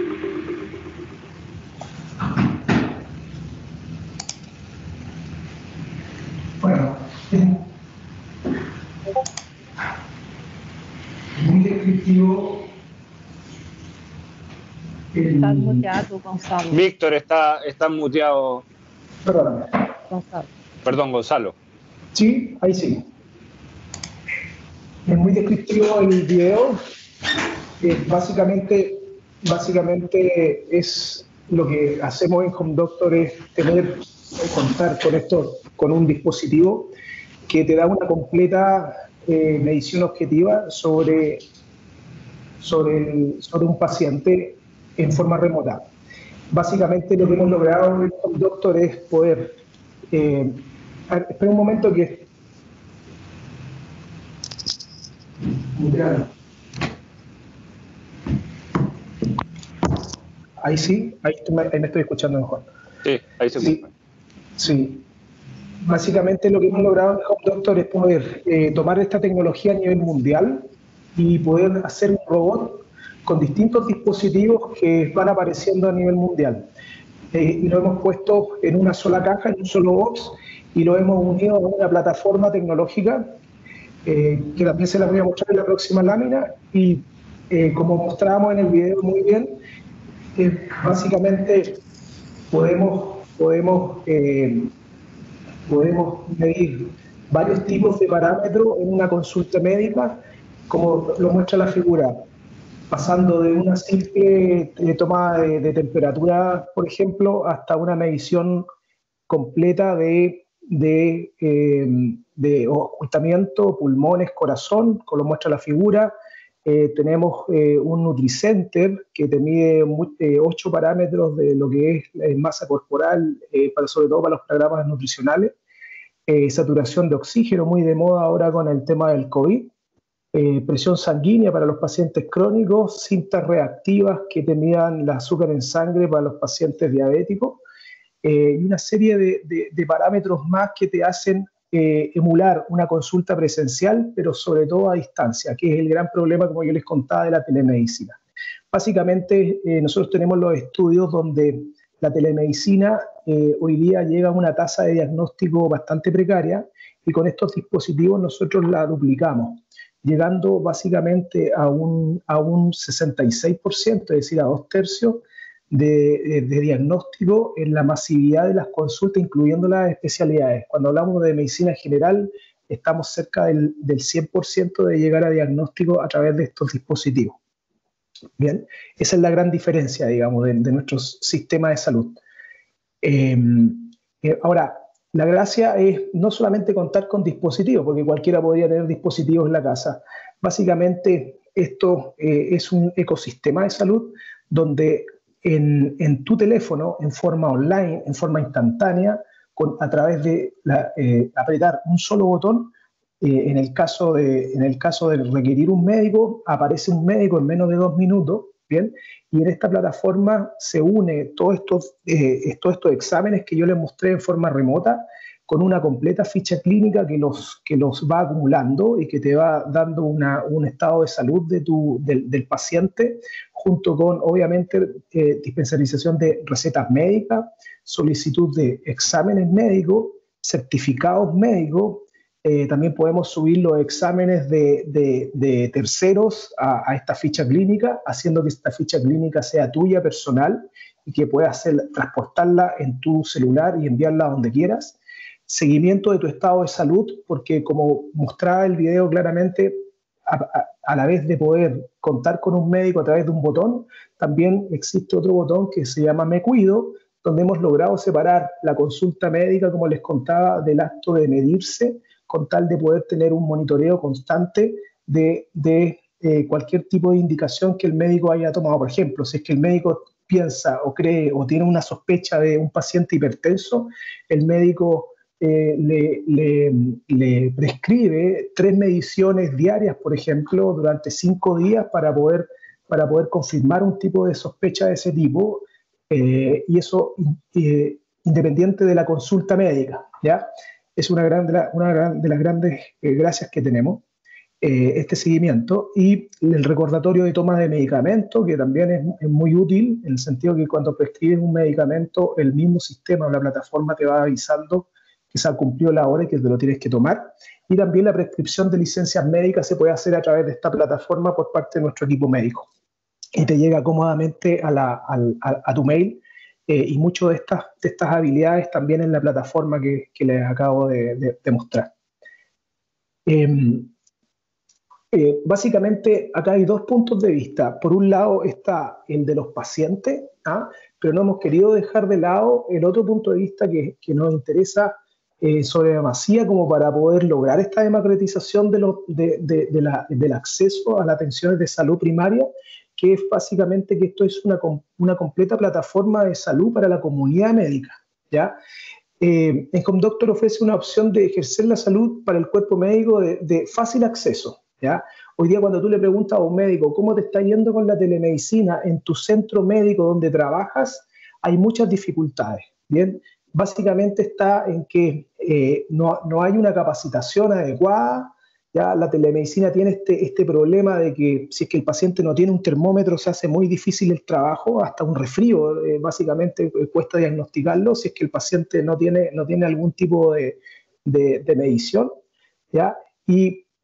Bueno, muy descriptivo. Estás muteado, Gonzalo. Víctor, está muteado. Perdóname. Gonzalo. Perdón, Gonzalo. Sí, ahí sí. Es muy descriptivo el video. Básicamente es lo que hacemos en Home Doctor, es contar con esto, con un dispositivo que te da una completa medición objetiva sobre un paciente en forma remota. Básicamente lo que hemos logrado en Home Doctor es poder... espera un momento que... Ahí sí, ahí me estoy escuchando mejor. Sí, ahí se escucha. Sí. Básicamente lo que hemos logrado en Home Doctor es poder tomar esta tecnología a nivel mundial y poder hacer un robot con distintos dispositivos que van apareciendo a nivel mundial. Y lo hemos puesto en una sola caja, en un solo box, y lo hemos unido a una plataforma tecnológica que también se las voy a mostrar en la próxima lámina, y como mostrábamos en el video muy bien, básicamente podemos medir varios tipos de parámetros en una consulta médica, como lo muestra la figura, pasando de una simple toma de temperatura, por ejemplo, hasta una medición completa de ocultamiento, pulmones, corazón, como lo muestra la figura. Tenemos un NutriCenter que te mide 8 parámetros de lo que es masa corporal, sobre todo para los programas nutricionales. Saturación de oxígeno, muy de moda ahora con el tema del COVID. Presión sanguínea para los pacientes crónicos, cintas reactivas que te midan el azúcar en sangre para los pacientes diabéticos, y una serie de parámetros más que te hacen emular una consulta presencial, pero sobre todo a distancia, que es el gran problema, como yo les contaba, de la telemedicina. Básicamente, nosotros tenemos los estudios donde la telemedicina hoy día llega a una tasa de diagnóstico bastante precaria, y con estos dispositivos nosotros la duplicamos, llegando básicamente a un 66%, es decir, a 2/3 de diagnóstico en la masividad de las consultas, incluyendo las especialidades. Cuando hablamos de medicina general, estamos cerca del 100% de llegar a diagnóstico a través de estos dispositivos. Bien, esa es la gran diferencia, digamos, de nuestro sistema de salud. Ahora, la gracia es no solamente contar con dispositivos, porque cualquiera podría tener dispositivos en la casa. Básicamente, esto es un ecosistema de salud donde en tu teléfono, en forma online, en forma instantánea, a través de apretar un solo botón, en el caso de requerir un médico, aparece un médico en menos de 2 minutos, ¿bien? Y en esta plataforma se une todos estos exámenes que yo les mostré en forma remota, con una completa ficha clínica que los va acumulando y que te va dando un estado de salud del paciente, junto con, obviamente, dispensarización de recetas médicas, solicitud de exámenes médicos, certificados médicos. También podemos subir los exámenes de terceros a esta ficha clínica, haciendo que esta ficha clínica sea tuya, personal, y que puedas transportarla en tu celular y enviarla a donde quieras. Seguimiento de tu estado de salud, porque como mostraba el video claramente, a la vez de poder contar con un médico a través de un botón, también existe otro botón que se llama Me Cuido, donde hemos logrado separar la consulta médica, como les contaba, del acto de medirse, con tal de poder tener un monitoreo constante de cualquier tipo de indicación que el médico haya tomado. Por ejemplo, si es que el médico piensa o cree o tiene una sospecha de un paciente hipertenso, el médico le prescribe 3 mediciones diarias, por ejemplo, durante 5 días para poder confirmar un tipo de sospecha de ese tipo, y eso independiente de la consulta médica, ¿ya? Es una de las grandes gracias que tenemos, este seguimiento, y el recordatorio de toma de medicamento, que también es muy útil, en el sentido que cuando prescribes un medicamento, el mismo sistema o la plataforma te va avisando que se ha cumplido la hora y que te lo tienes que tomar. Y también la prescripción de licencias médicas se puede hacer a través de esta plataforma por parte de nuestro equipo médico. Y te llega cómodamente a tu mail, y muchas de estas habilidades también en la plataforma que les acabo de mostrar. Básicamente, acá hay 2 puntos de vista. Por un lado está el de los pacientes, pero no hemos querido dejar de lado el otro punto de vista que nos interesa sobre demasía, como para poder lograr esta democratización del acceso a las atenciones de salud primaria, que es básicamente que esto es una completa plataforma de salud para la comunidad médica, ¿ya? Encom Doctor ofrece una opción de ejercer la salud para el cuerpo médico de fácil acceso, ¿ya? Hoy día, cuando tú le preguntas a un médico cómo te está yendo con la telemedicina en tu centro médico donde trabajas, hay muchas dificultades, ¿bien? Básicamente está en que no hay una capacitación adecuada. Ya la telemedicina tiene este problema de que si es que el paciente no tiene un termómetro, se hace muy difícil el trabajo, hasta un resfrío básicamente cuesta diagnosticarlo si es que el paciente no tiene algún tipo de medición, ¿ya? Y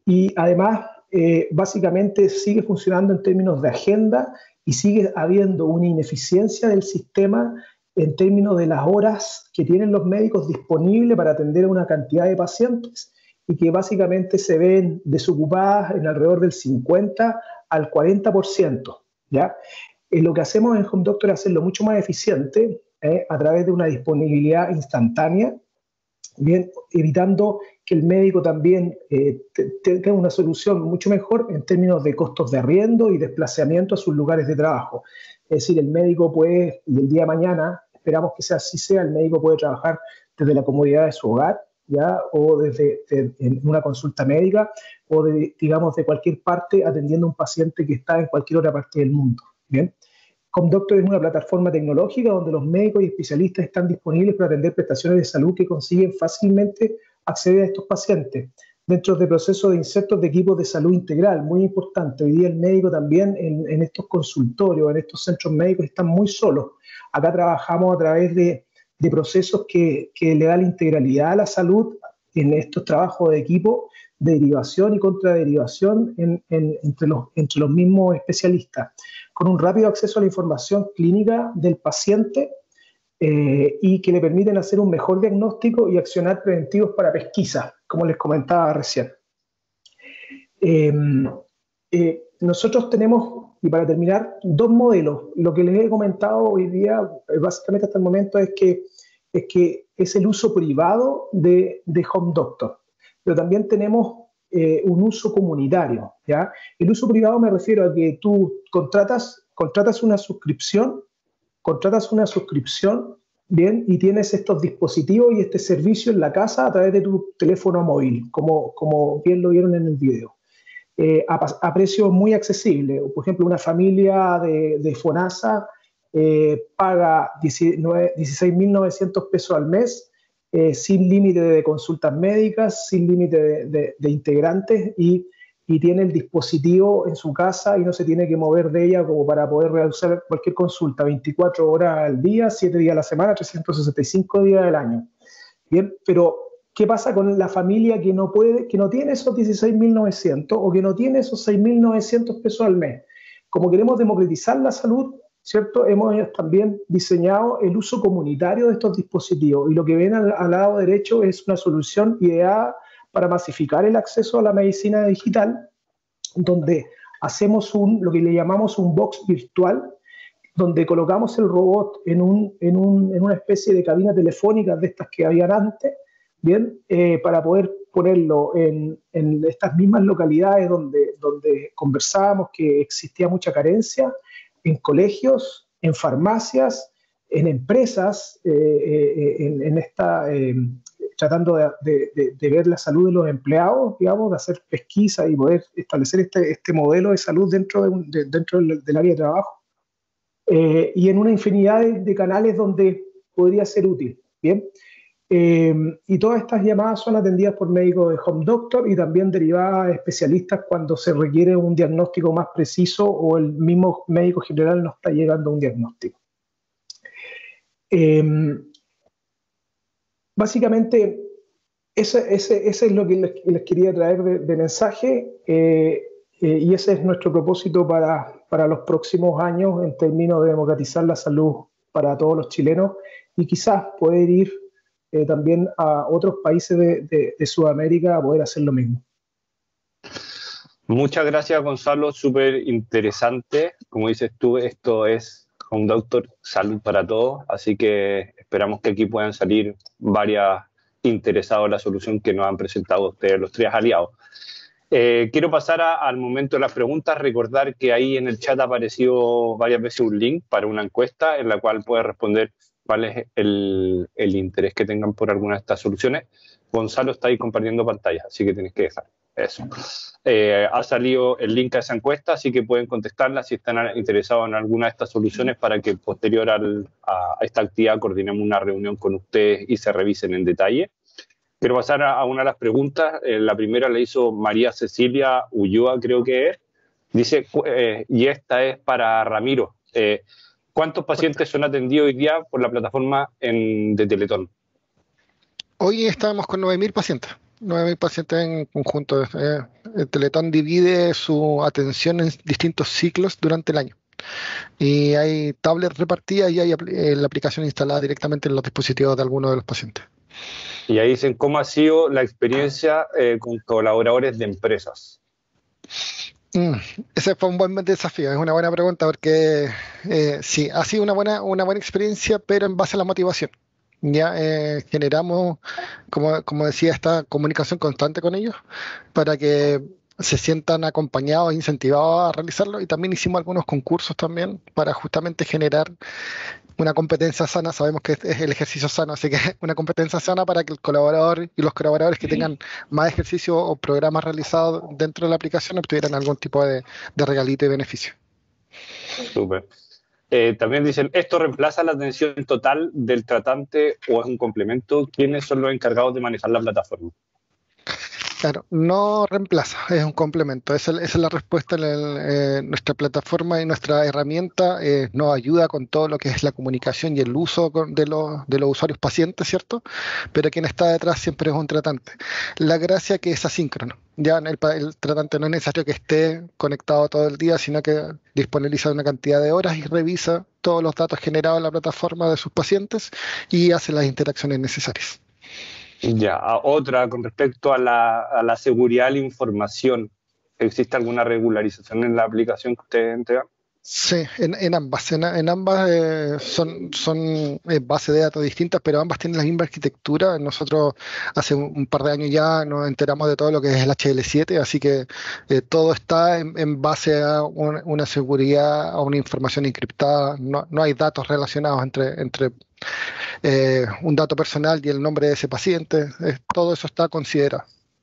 y además básicamente sigue funcionando en términos de agenda y sigue habiendo una ineficiencia del sistema en términos de las horas que tienen los médicos disponibles para atender a una cantidad de pacientes y que básicamente se ven desocupadas en alrededor del 50 al 40%, ¿ya? Lo que hacemos en Home Doctor es hacerlo mucho más eficiente a través de una disponibilidad instantánea, bien, evitando que el médico también tenga una solución mucho mejor en términos de costos de arriendo y desplazamiento a sus lugares de trabajo. Es decir, el médico puede, y el día de mañana, esperamos que sea así sea, el médico puede trabajar desde la comodidad de su hogar, ¿ya? O desde en una consulta médica, o digamos de cualquier parte atendiendo a un paciente que está en cualquier otra parte del mundo, ¿bien? Home Doctor es una plataforma tecnológica donde los médicos y especialistas están disponibles para atender prestaciones de salud que consiguen fácilmente acceder a estos pacientes dentro del proceso de insertos de equipos de salud integral, muy importante. Hoy día el médico también en estos consultorios, en estos centros médicos están muy solos. Acá trabajamos a través de procesos que le dan la integralidad a la salud en estos trabajos de equipo, de derivación y contraderivación entre los mismos especialistas, con un rápido acceso a la información clínica del paciente y que le permiten hacer un mejor diagnóstico y accionar preventivos para pesquisa, como les comentaba recién. Nosotros tenemos, y para terminar, dos modelos. Lo que les he comentado hoy día, básicamente hasta el momento, es que es el uso privado de Home Doctor, pero también tenemos un uso comunitario, ¿ya? El uso privado me refiero a que tú contratas una suscripción, bien, y tienes estos dispositivos y este servicio en la casa a través de tu teléfono móvil, como bien lo vieron en el video. A precios muy accesibles. Por ejemplo, una familia de FONASA paga 16.900 pesos al mes, sin límite de consultas médicas, sin límite de integrantes y tiene el dispositivo en su casa y no se tiene que mover de ella como para poder realizar cualquier consulta 24 horas al día, 7 días a la semana, 365 días del año. Bien, pero ¿qué pasa con la familia que no tiene esos 16.900 o que no tiene esos 6.900 pesos al mes? Como queremos democratizar la salud, ¿cierto? Hemos también diseñado el uso comunitario de estos dispositivos y lo que ven al lado derecho es una solución ideada para masificar el acceso a la medicina digital, donde hacemos lo que le llamamos un box virtual, donde colocamos el robot en una especie de cabina telefónica de estas que habían antes, bien, para poder ponerlo en estas mismas localidades donde conversábamos que existía mucha carencia, en colegios, en farmacias, en empresas, tratando de ver la salud de los empleados, digamos, de hacer pesquisa y poder establecer este modelo de salud dentro del área de trabajo, y en una infinidad de canales donde podría ser útil, ¿bien? Y todas estas llamadas son atendidas por médicos de Home Doctor y también derivadas a especialistas cuando se requiere un diagnóstico más preciso o el mismo médico general no está llegando a un diagnóstico. Básicamente, ese es lo que les quería traer de mensaje, y ese es nuestro propósito para los próximos años en términos de democratizar la salud para todos los chilenos y quizás poder ir también a otros países de Sudamérica a poder hacer lo mismo. Muchas gracias, Gonzalo, súper interesante. Como dices tú, esto es Home Doctor, salud para todos, así que esperamos que aquí puedan salir varias interesados en la solución que nos han presentado ustedes, los tres aliados. Quiero pasar al momento de las preguntas, recordar que ahí en el chat ha aparecido varias veces un link para una encuesta en la cual puedes responder cuál es el interés que tengan por alguna de estas soluciones. Gonzalo está ahí compartiendo pantalla, así que tienes que dejar eso. Ha salido el link a esa encuesta, así que pueden contestarla si están interesados en alguna de estas soluciones para que posterior a esta actividad coordinemos una reunión con ustedes y se revisen en detalle. Quiero pasar a una de las preguntas. La primera la hizo María Cecilia Ulloa, creo que es. Dice, y esta es para Ramiro. ¿Cuántos pacientes son atendidos hoy día por la plataforma de Teletón? Hoy estábamos con 9.000 pacientes. 9.000 pacientes en conjunto. El Teletón divide su atención en distintos ciclos durante el año. Y hay tablets repartidas y hay la aplicación instalada directamente en los dispositivos de algunos de los pacientes. Y ahí dicen cómo ha sido la experiencia con colaboradores de empresas. Ese fue un buen desafío, es una buena pregunta porque sí, ha sido una buena experiencia, pero en base a la motivación. Ya generamos, como decía, esta comunicación constante con ellos para que se sientan acompañados e incentivados a realizarlo, y también hicimos algunos concursos también para justamente generar una competencia sana. Sabemos que es el ejercicio sano, así que una competencia sana para que el colaborador y los colaboradores que tengan más ejercicio o programas realizados dentro de la aplicación obtuvieran algún tipo de regalito y beneficio. Súper. También dicen, ¿esto reemplaza la atención total del tratante o es un complemento? ¿Quiénes son los encargados de manejar la plataforma? Claro, no reemplaza, es un complemento. Esa es la respuesta. Nuestra plataforma y nuestra herramienta nos ayuda con todo lo que es la comunicación y el uso de los usuarios pacientes, ¿cierto? Pero quien está detrás siempre es un tratante. La gracia es que es asíncrono. Ya el tratante no es necesario que esté conectado todo el día, sino que disponibiliza una cantidad de horas y revisa todos los datos generados en la plataforma de sus pacientes y hace las interacciones necesarias. Ya, otra con respecto a la seguridad de la información. ¿Existe alguna regularización en la aplicación que ustedes entregan? Sí, en ambas. En ambas son bases de datos distintas, pero ambas tienen la misma arquitectura. Nosotros hace un par de años ya nos enteramos de todo lo que es el HL7, así que todo está en base a una seguridad, a una información encriptada. No hay datos relacionados entre un dato personal y el nombre de ese paciente. Todo eso está considerado.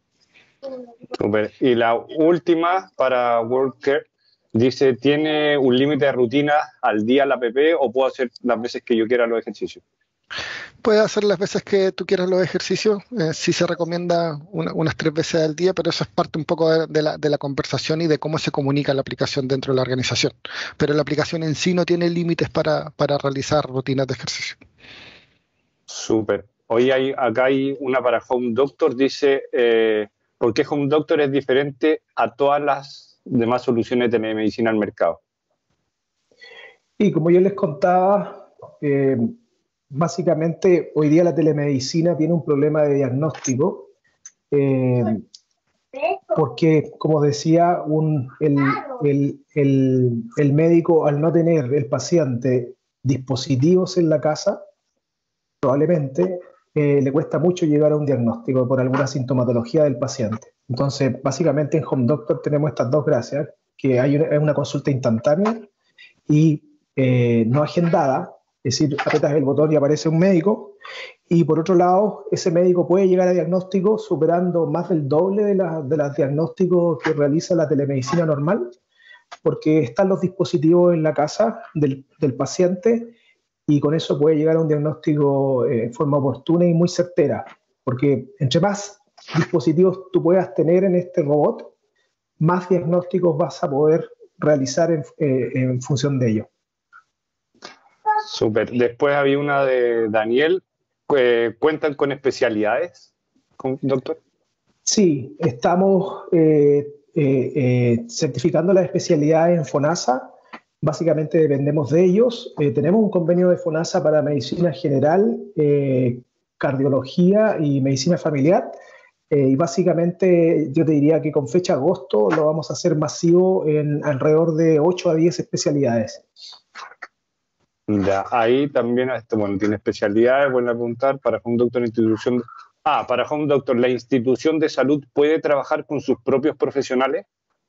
Super. Y la última para WorldCare dice, ¿tiene un límite de rutina al día la app o puedo hacer las veces que yo quiera los ejercicios? Puedes hacer las veces que tú quieras los ejercicios. Sí se recomienda unas 3 veces al día, pero eso es parte un poco de la conversación y de cómo se comunica la aplicación dentro de la organización. Pero la aplicación en sí no tiene límites para realizar rutinas de ejercicio. Súper. Hoy acá hay una para Home Doctor. Dice, ¿por qué Home Doctor es diferente a todas las demás soluciones de telemedicina al mercado? Y como yo les contaba, básicamente hoy día la telemedicina tiene un problema de diagnóstico, porque, como decía, el médico, al no tener el paciente dispositivos en la casa, probablemente le cuesta mucho llegar a un diagnóstico por alguna sintomatología del paciente. Entonces, básicamente en Home Doctor tenemos estas dos gracias, que hay una consulta instantánea y no agendada, es decir, apretas el botón y aparece un médico, y por otro lado, ese médico puede llegar a diagnóstico superando más del doble de los diagnósticos que realiza la telemedicina normal, porque están los dispositivos en la casa del paciente, y con eso puede llegar a un diagnóstico en forma oportuna y muy certera, porque entre más dispositivos tú puedas tener en este robot, más diagnósticos vas a poder realizar en función de ello. Súper. Después había una de Daniel. ¿Cuentan con especialidades, doctor? Sí, estamos certificando las especialidades en FONASA. Básicamente dependemos de ellos. Tenemos un convenio de FONASA para medicina general, cardiología y medicina familiar. Y básicamente yo te diría que con fecha agosto lo vamos a hacer masivo en alrededor de 8 a 10 especialidades. Ya, ahí también, bueno, tiene especialidades, bueno apuntar, para Home Doctor para Home Doctor, ¿la institución de salud puede trabajar con sus propios profesionales?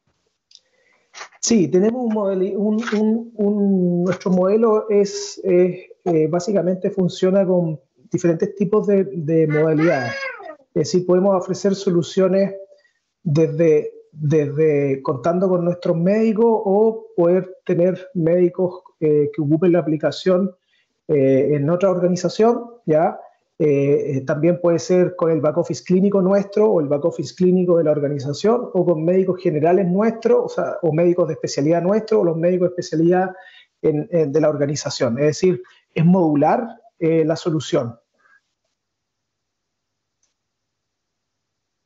Sí, tenemos nuestro modelo básicamente funciona con diferentes tipos de modalidades. Es decir, podemos ofrecer soluciones desde contando con nuestros médicos o poder tener médicos que ocupen la aplicación en otra organización, ¿ya? También puede ser con el back office clínico nuestro o el back office clínico de la organización o con médicos generales nuestros, o médicos de especialidad nuestros o los médicos de especialidad de la organización. Es decir, es modular la solución.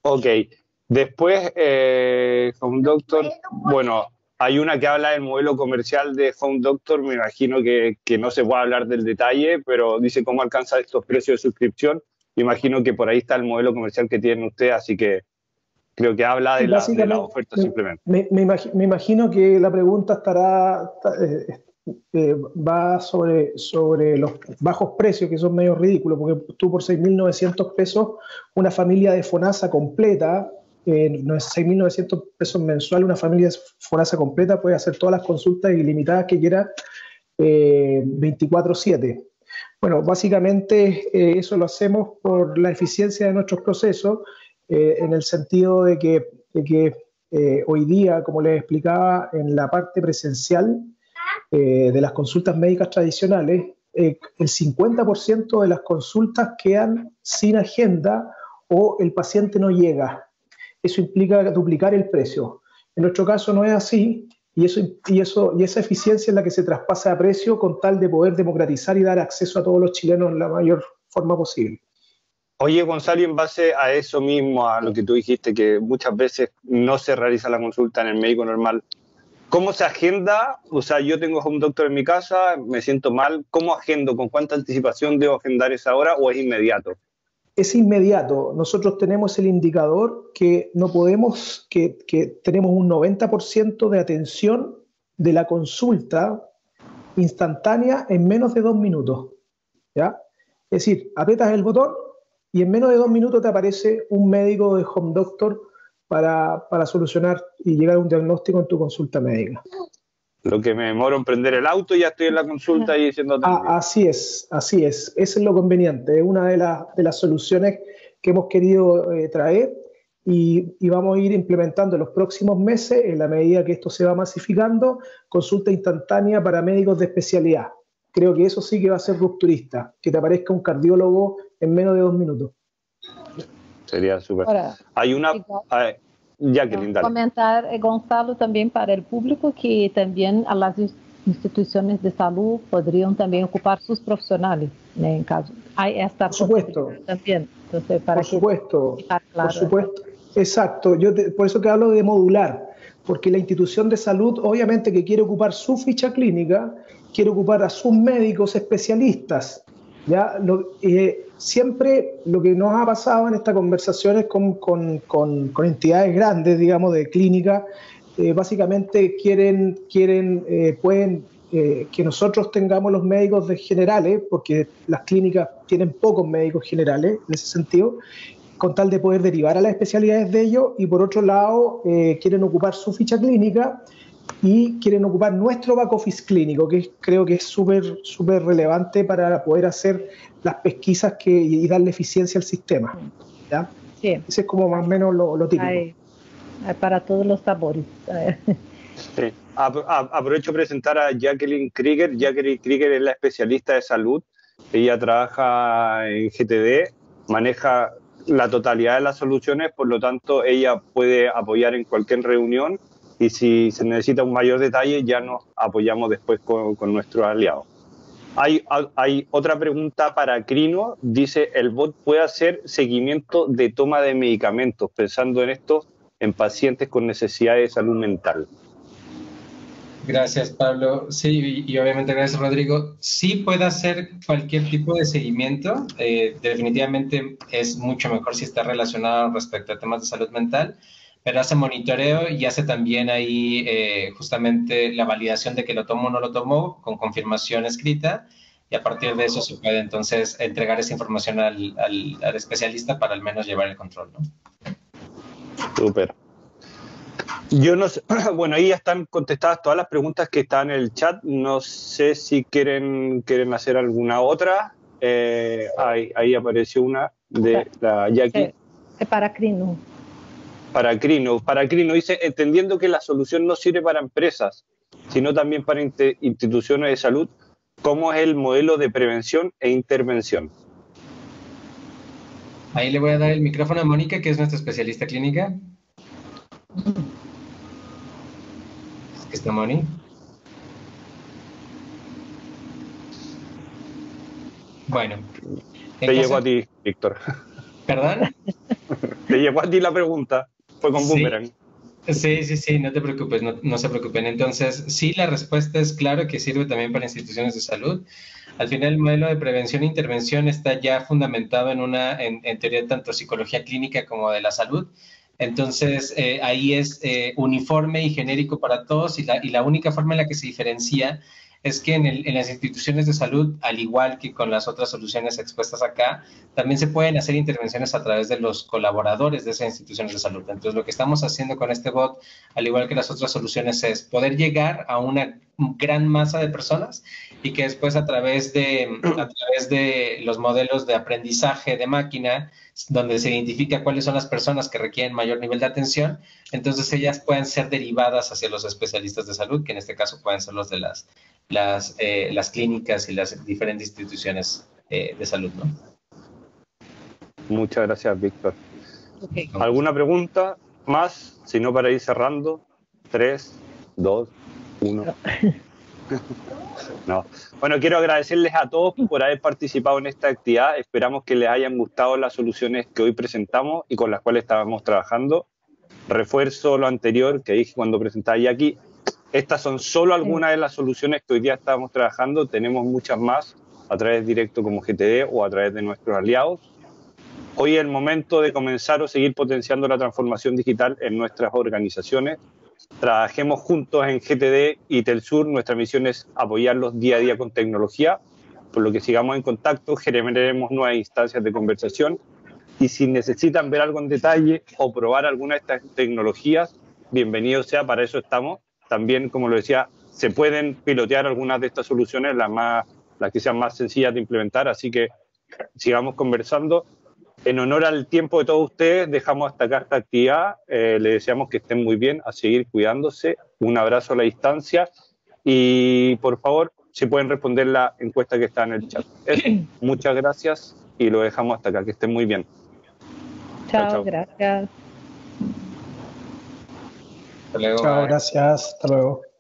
Ok. Después, Home Doctor, bueno, hay una que habla del modelo comercial de Home Doctor, me imagino que no se puede hablar del detalle, pero dice cómo alcanza estos precios de suscripción. Me imagino que por ahí está el modelo comercial que tienen ustedes, así que creo que habla de la oferta simplemente. Me imagino que la pregunta va sobre los bajos precios, que son medio ridículos, porque tú por 6.900 pesos, una familia de FONASA completa, no es 6.900 pesos mensual, una familia de FONASA completa puede hacer todas las consultas ilimitadas que quiera 24/7. Bueno, básicamente eso lo hacemos por la eficiencia de nuestros procesos, en el sentido de que hoy día, como les explicaba, en la parte presencial de las consultas médicas tradicionales, el 50% de las consultas quedan sin agenda o el paciente no llega. Eso implica duplicar el precio. En nuestro caso no es así, y esa eficiencia es la que se traspasa a precio con tal de poder democratizar y dar acceso a todos los chilenos en la mayor forma posible. Oye, Gonzalo, en base a eso mismo, a lo que tú dijiste, que muchas veces no se realiza la consulta en el médico normal, ¿cómo se agenda? O sea, yo tengo Home Doctor en mi casa, me siento mal, ¿cómo agendo? ¿Con cuánta anticipación debo agendar esa hora o es inmediato? Es inmediato. Nosotros tenemos el indicador que no podemos, que tenemos un 90% de atención de la consulta instantánea en menos de 2 minutos. ¿Ya? Es decir, aprietas el botón y en menos de 2 minutos te aparece un médico de Home Doctor para solucionar y llegar a un diagnóstico en tu consulta médica. Lo que me demoro en prender el auto, ya estoy en la consulta y diciendo... Así es. Eso es lo conveniente. Es una de las soluciones que hemos querido traer y vamos a ir implementando en los próximos meses, en la medida que esto se va masificando, consulta instantánea para médicos de especialidad. Creo que eso sí que va a ser rupturista, que te aparezca un cardiólogo en menos de 2 minutos. Sería súper. Hay una... Jacqueline, dale. Comentar, Gonzalo, también para el público que también a las instituciones de salud podrían también ocupar sus profesionales, ¿no? En caso hay esta posibilidad también. Entonces, para por supuesto, exacto. Por eso que hablo de modular, porque la institución de salud obviamente que quiere ocupar su ficha clínica, quiere ocupar a sus médicos especialistas. ¿Ya? Siempre lo que nos ha pasado en estas conversaciones con entidades grandes, digamos, de clínica, básicamente pueden que nosotros tengamos los médicos generales, porque las clínicas tienen pocos médicos generales en ese sentido, con tal de poder derivar a las especialidades de ellos, y por otro lado quieren ocupar su ficha clínica y quieren ocupar nuestro back office clínico, que creo que es súper relevante para poder hacer las pesquisas y darle eficiencia al sistema. ¿Ya? Sí. Ese es como más o menos lo típico. Hay para todos los sabores. Sí. Aprovecho de presentar a Jacqueline Krieger. Jacqueline Krieger es la especialista de salud. Ella trabaja en GTD, maneja la totalidad de las soluciones, por lo tanto ella puede apoyar en cualquier reunión y si se necesita un mayor detalle ya nos apoyamos después con nuestros aliados. Hay otra pregunta para Crino. Dice, ¿el bot puede hacer seguimiento de toma de medicamentos, pensando en esto en pacientes con necesidades de salud mental? Gracias, Pablo. Sí, y obviamente gracias, Rodrigo. Sí puede hacer cualquier tipo de seguimiento. Definitivamente es mucho mejor si está relacionado respecto a temas de salud mental, pero hace monitoreo y hace también ahí justamente la validación de que lo tomó o no lo tomó con confirmación escrita, y a partir de eso se puede entonces entregar esa información al especialista para al menos llevar el control, ¿no? Súper. Yo no sé, bueno, ahí ya están contestadas todas las preguntas que están en el chat. No sé si quieren hacer alguna otra. Ahí apareció una de la Jackie. Para Crino. Para Crino dice, entendiendo que la solución no sirve para empresas, sino también para instituciones de salud, ¿cómo es el modelo de prevención e intervención? Ahí le voy a dar el micrófono a Mónica, que es nuestra especialista clínica. ¿Está Moni? Bueno. Te llego a ti, Víctor. ¿Perdón? Te llegó a ti la pregunta, fue con Boomerang. Sí, no te preocupes, no se preocupen. Entonces, sí, la respuesta es claro que sirve también para instituciones de salud. Al final, el modelo de prevención e intervención está ya fundamentado en teoría tanto psicología clínica como de la salud. Entonces, ahí es uniforme y genérico para todos y la única forma en la que se diferencia es que en las instituciones de salud, al igual que con las otras soluciones expuestas acá, también se pueden hacer intervenciones a través de los colaboradores de esas instituciones de salud. Entonces, lo que estamos haciendo con este bot, al igual que las otras soluciones, es poder llegar a una gran masa de personas y que después a través de los modelos de aprendizaje de máquina, donde se identifica cuáles son las personas que requieren mayor nivel de atención, entonces ellas pueden ser derivadas hacia los especialistas de salud, que en este caso pueden ser los de las clínicas y las diferentes instituciones de salud, ¿no? Muchas gracias, Víctor. Okay. ¿Alguna pregunta más? Si no, para ir cerrando. 3, 2, 1. No. Bueno, quiero agradecerles a todos por haber participado en esta actividad. Esperamos que les hayan gustado las soluciones que hoy presentamos y con las cuales estábamos trabajando. Refuerzo lo anterior que dije cuando presentaba ya aquí. Estas son solo algunas de las soluciones que hoy día estamos trabajando. Tenemos muchas más a través directo como GTD o a través de nuestros aliados. Hoy es el momento de comenzar o seguir potenciando la transformación digital en nuestras organizaciones. Trabajemos juntos en GTD y Telsur. Nuestra misión es apoyarlos día a día con tecnología, por lo que sigamos en contacto, generaremos nuevas instancias de conversación y si necesitan ver algo en detalle o probar alguna de estas tecnologías, bienvenido sea, para eso estamos. También, como lo decía, se pueden pilotear algunas de estas soluciones, las que sean más sencillas de implementar, así que sigamos conversando. En honor al tiempo de todos ustedes, dejamos hasta acá esta actividad. Les deseamos que estén muy bien, a seguir cuidándose. Un abrazo a la distancia y, por favor, si pueden responder la encuesta que está en el chat. Eso. Muchas gracias y lo dejamos hasta acá. Que estén muy bien. Chao, gracias. Hasta luego. Chao, gracias. Hasta luego.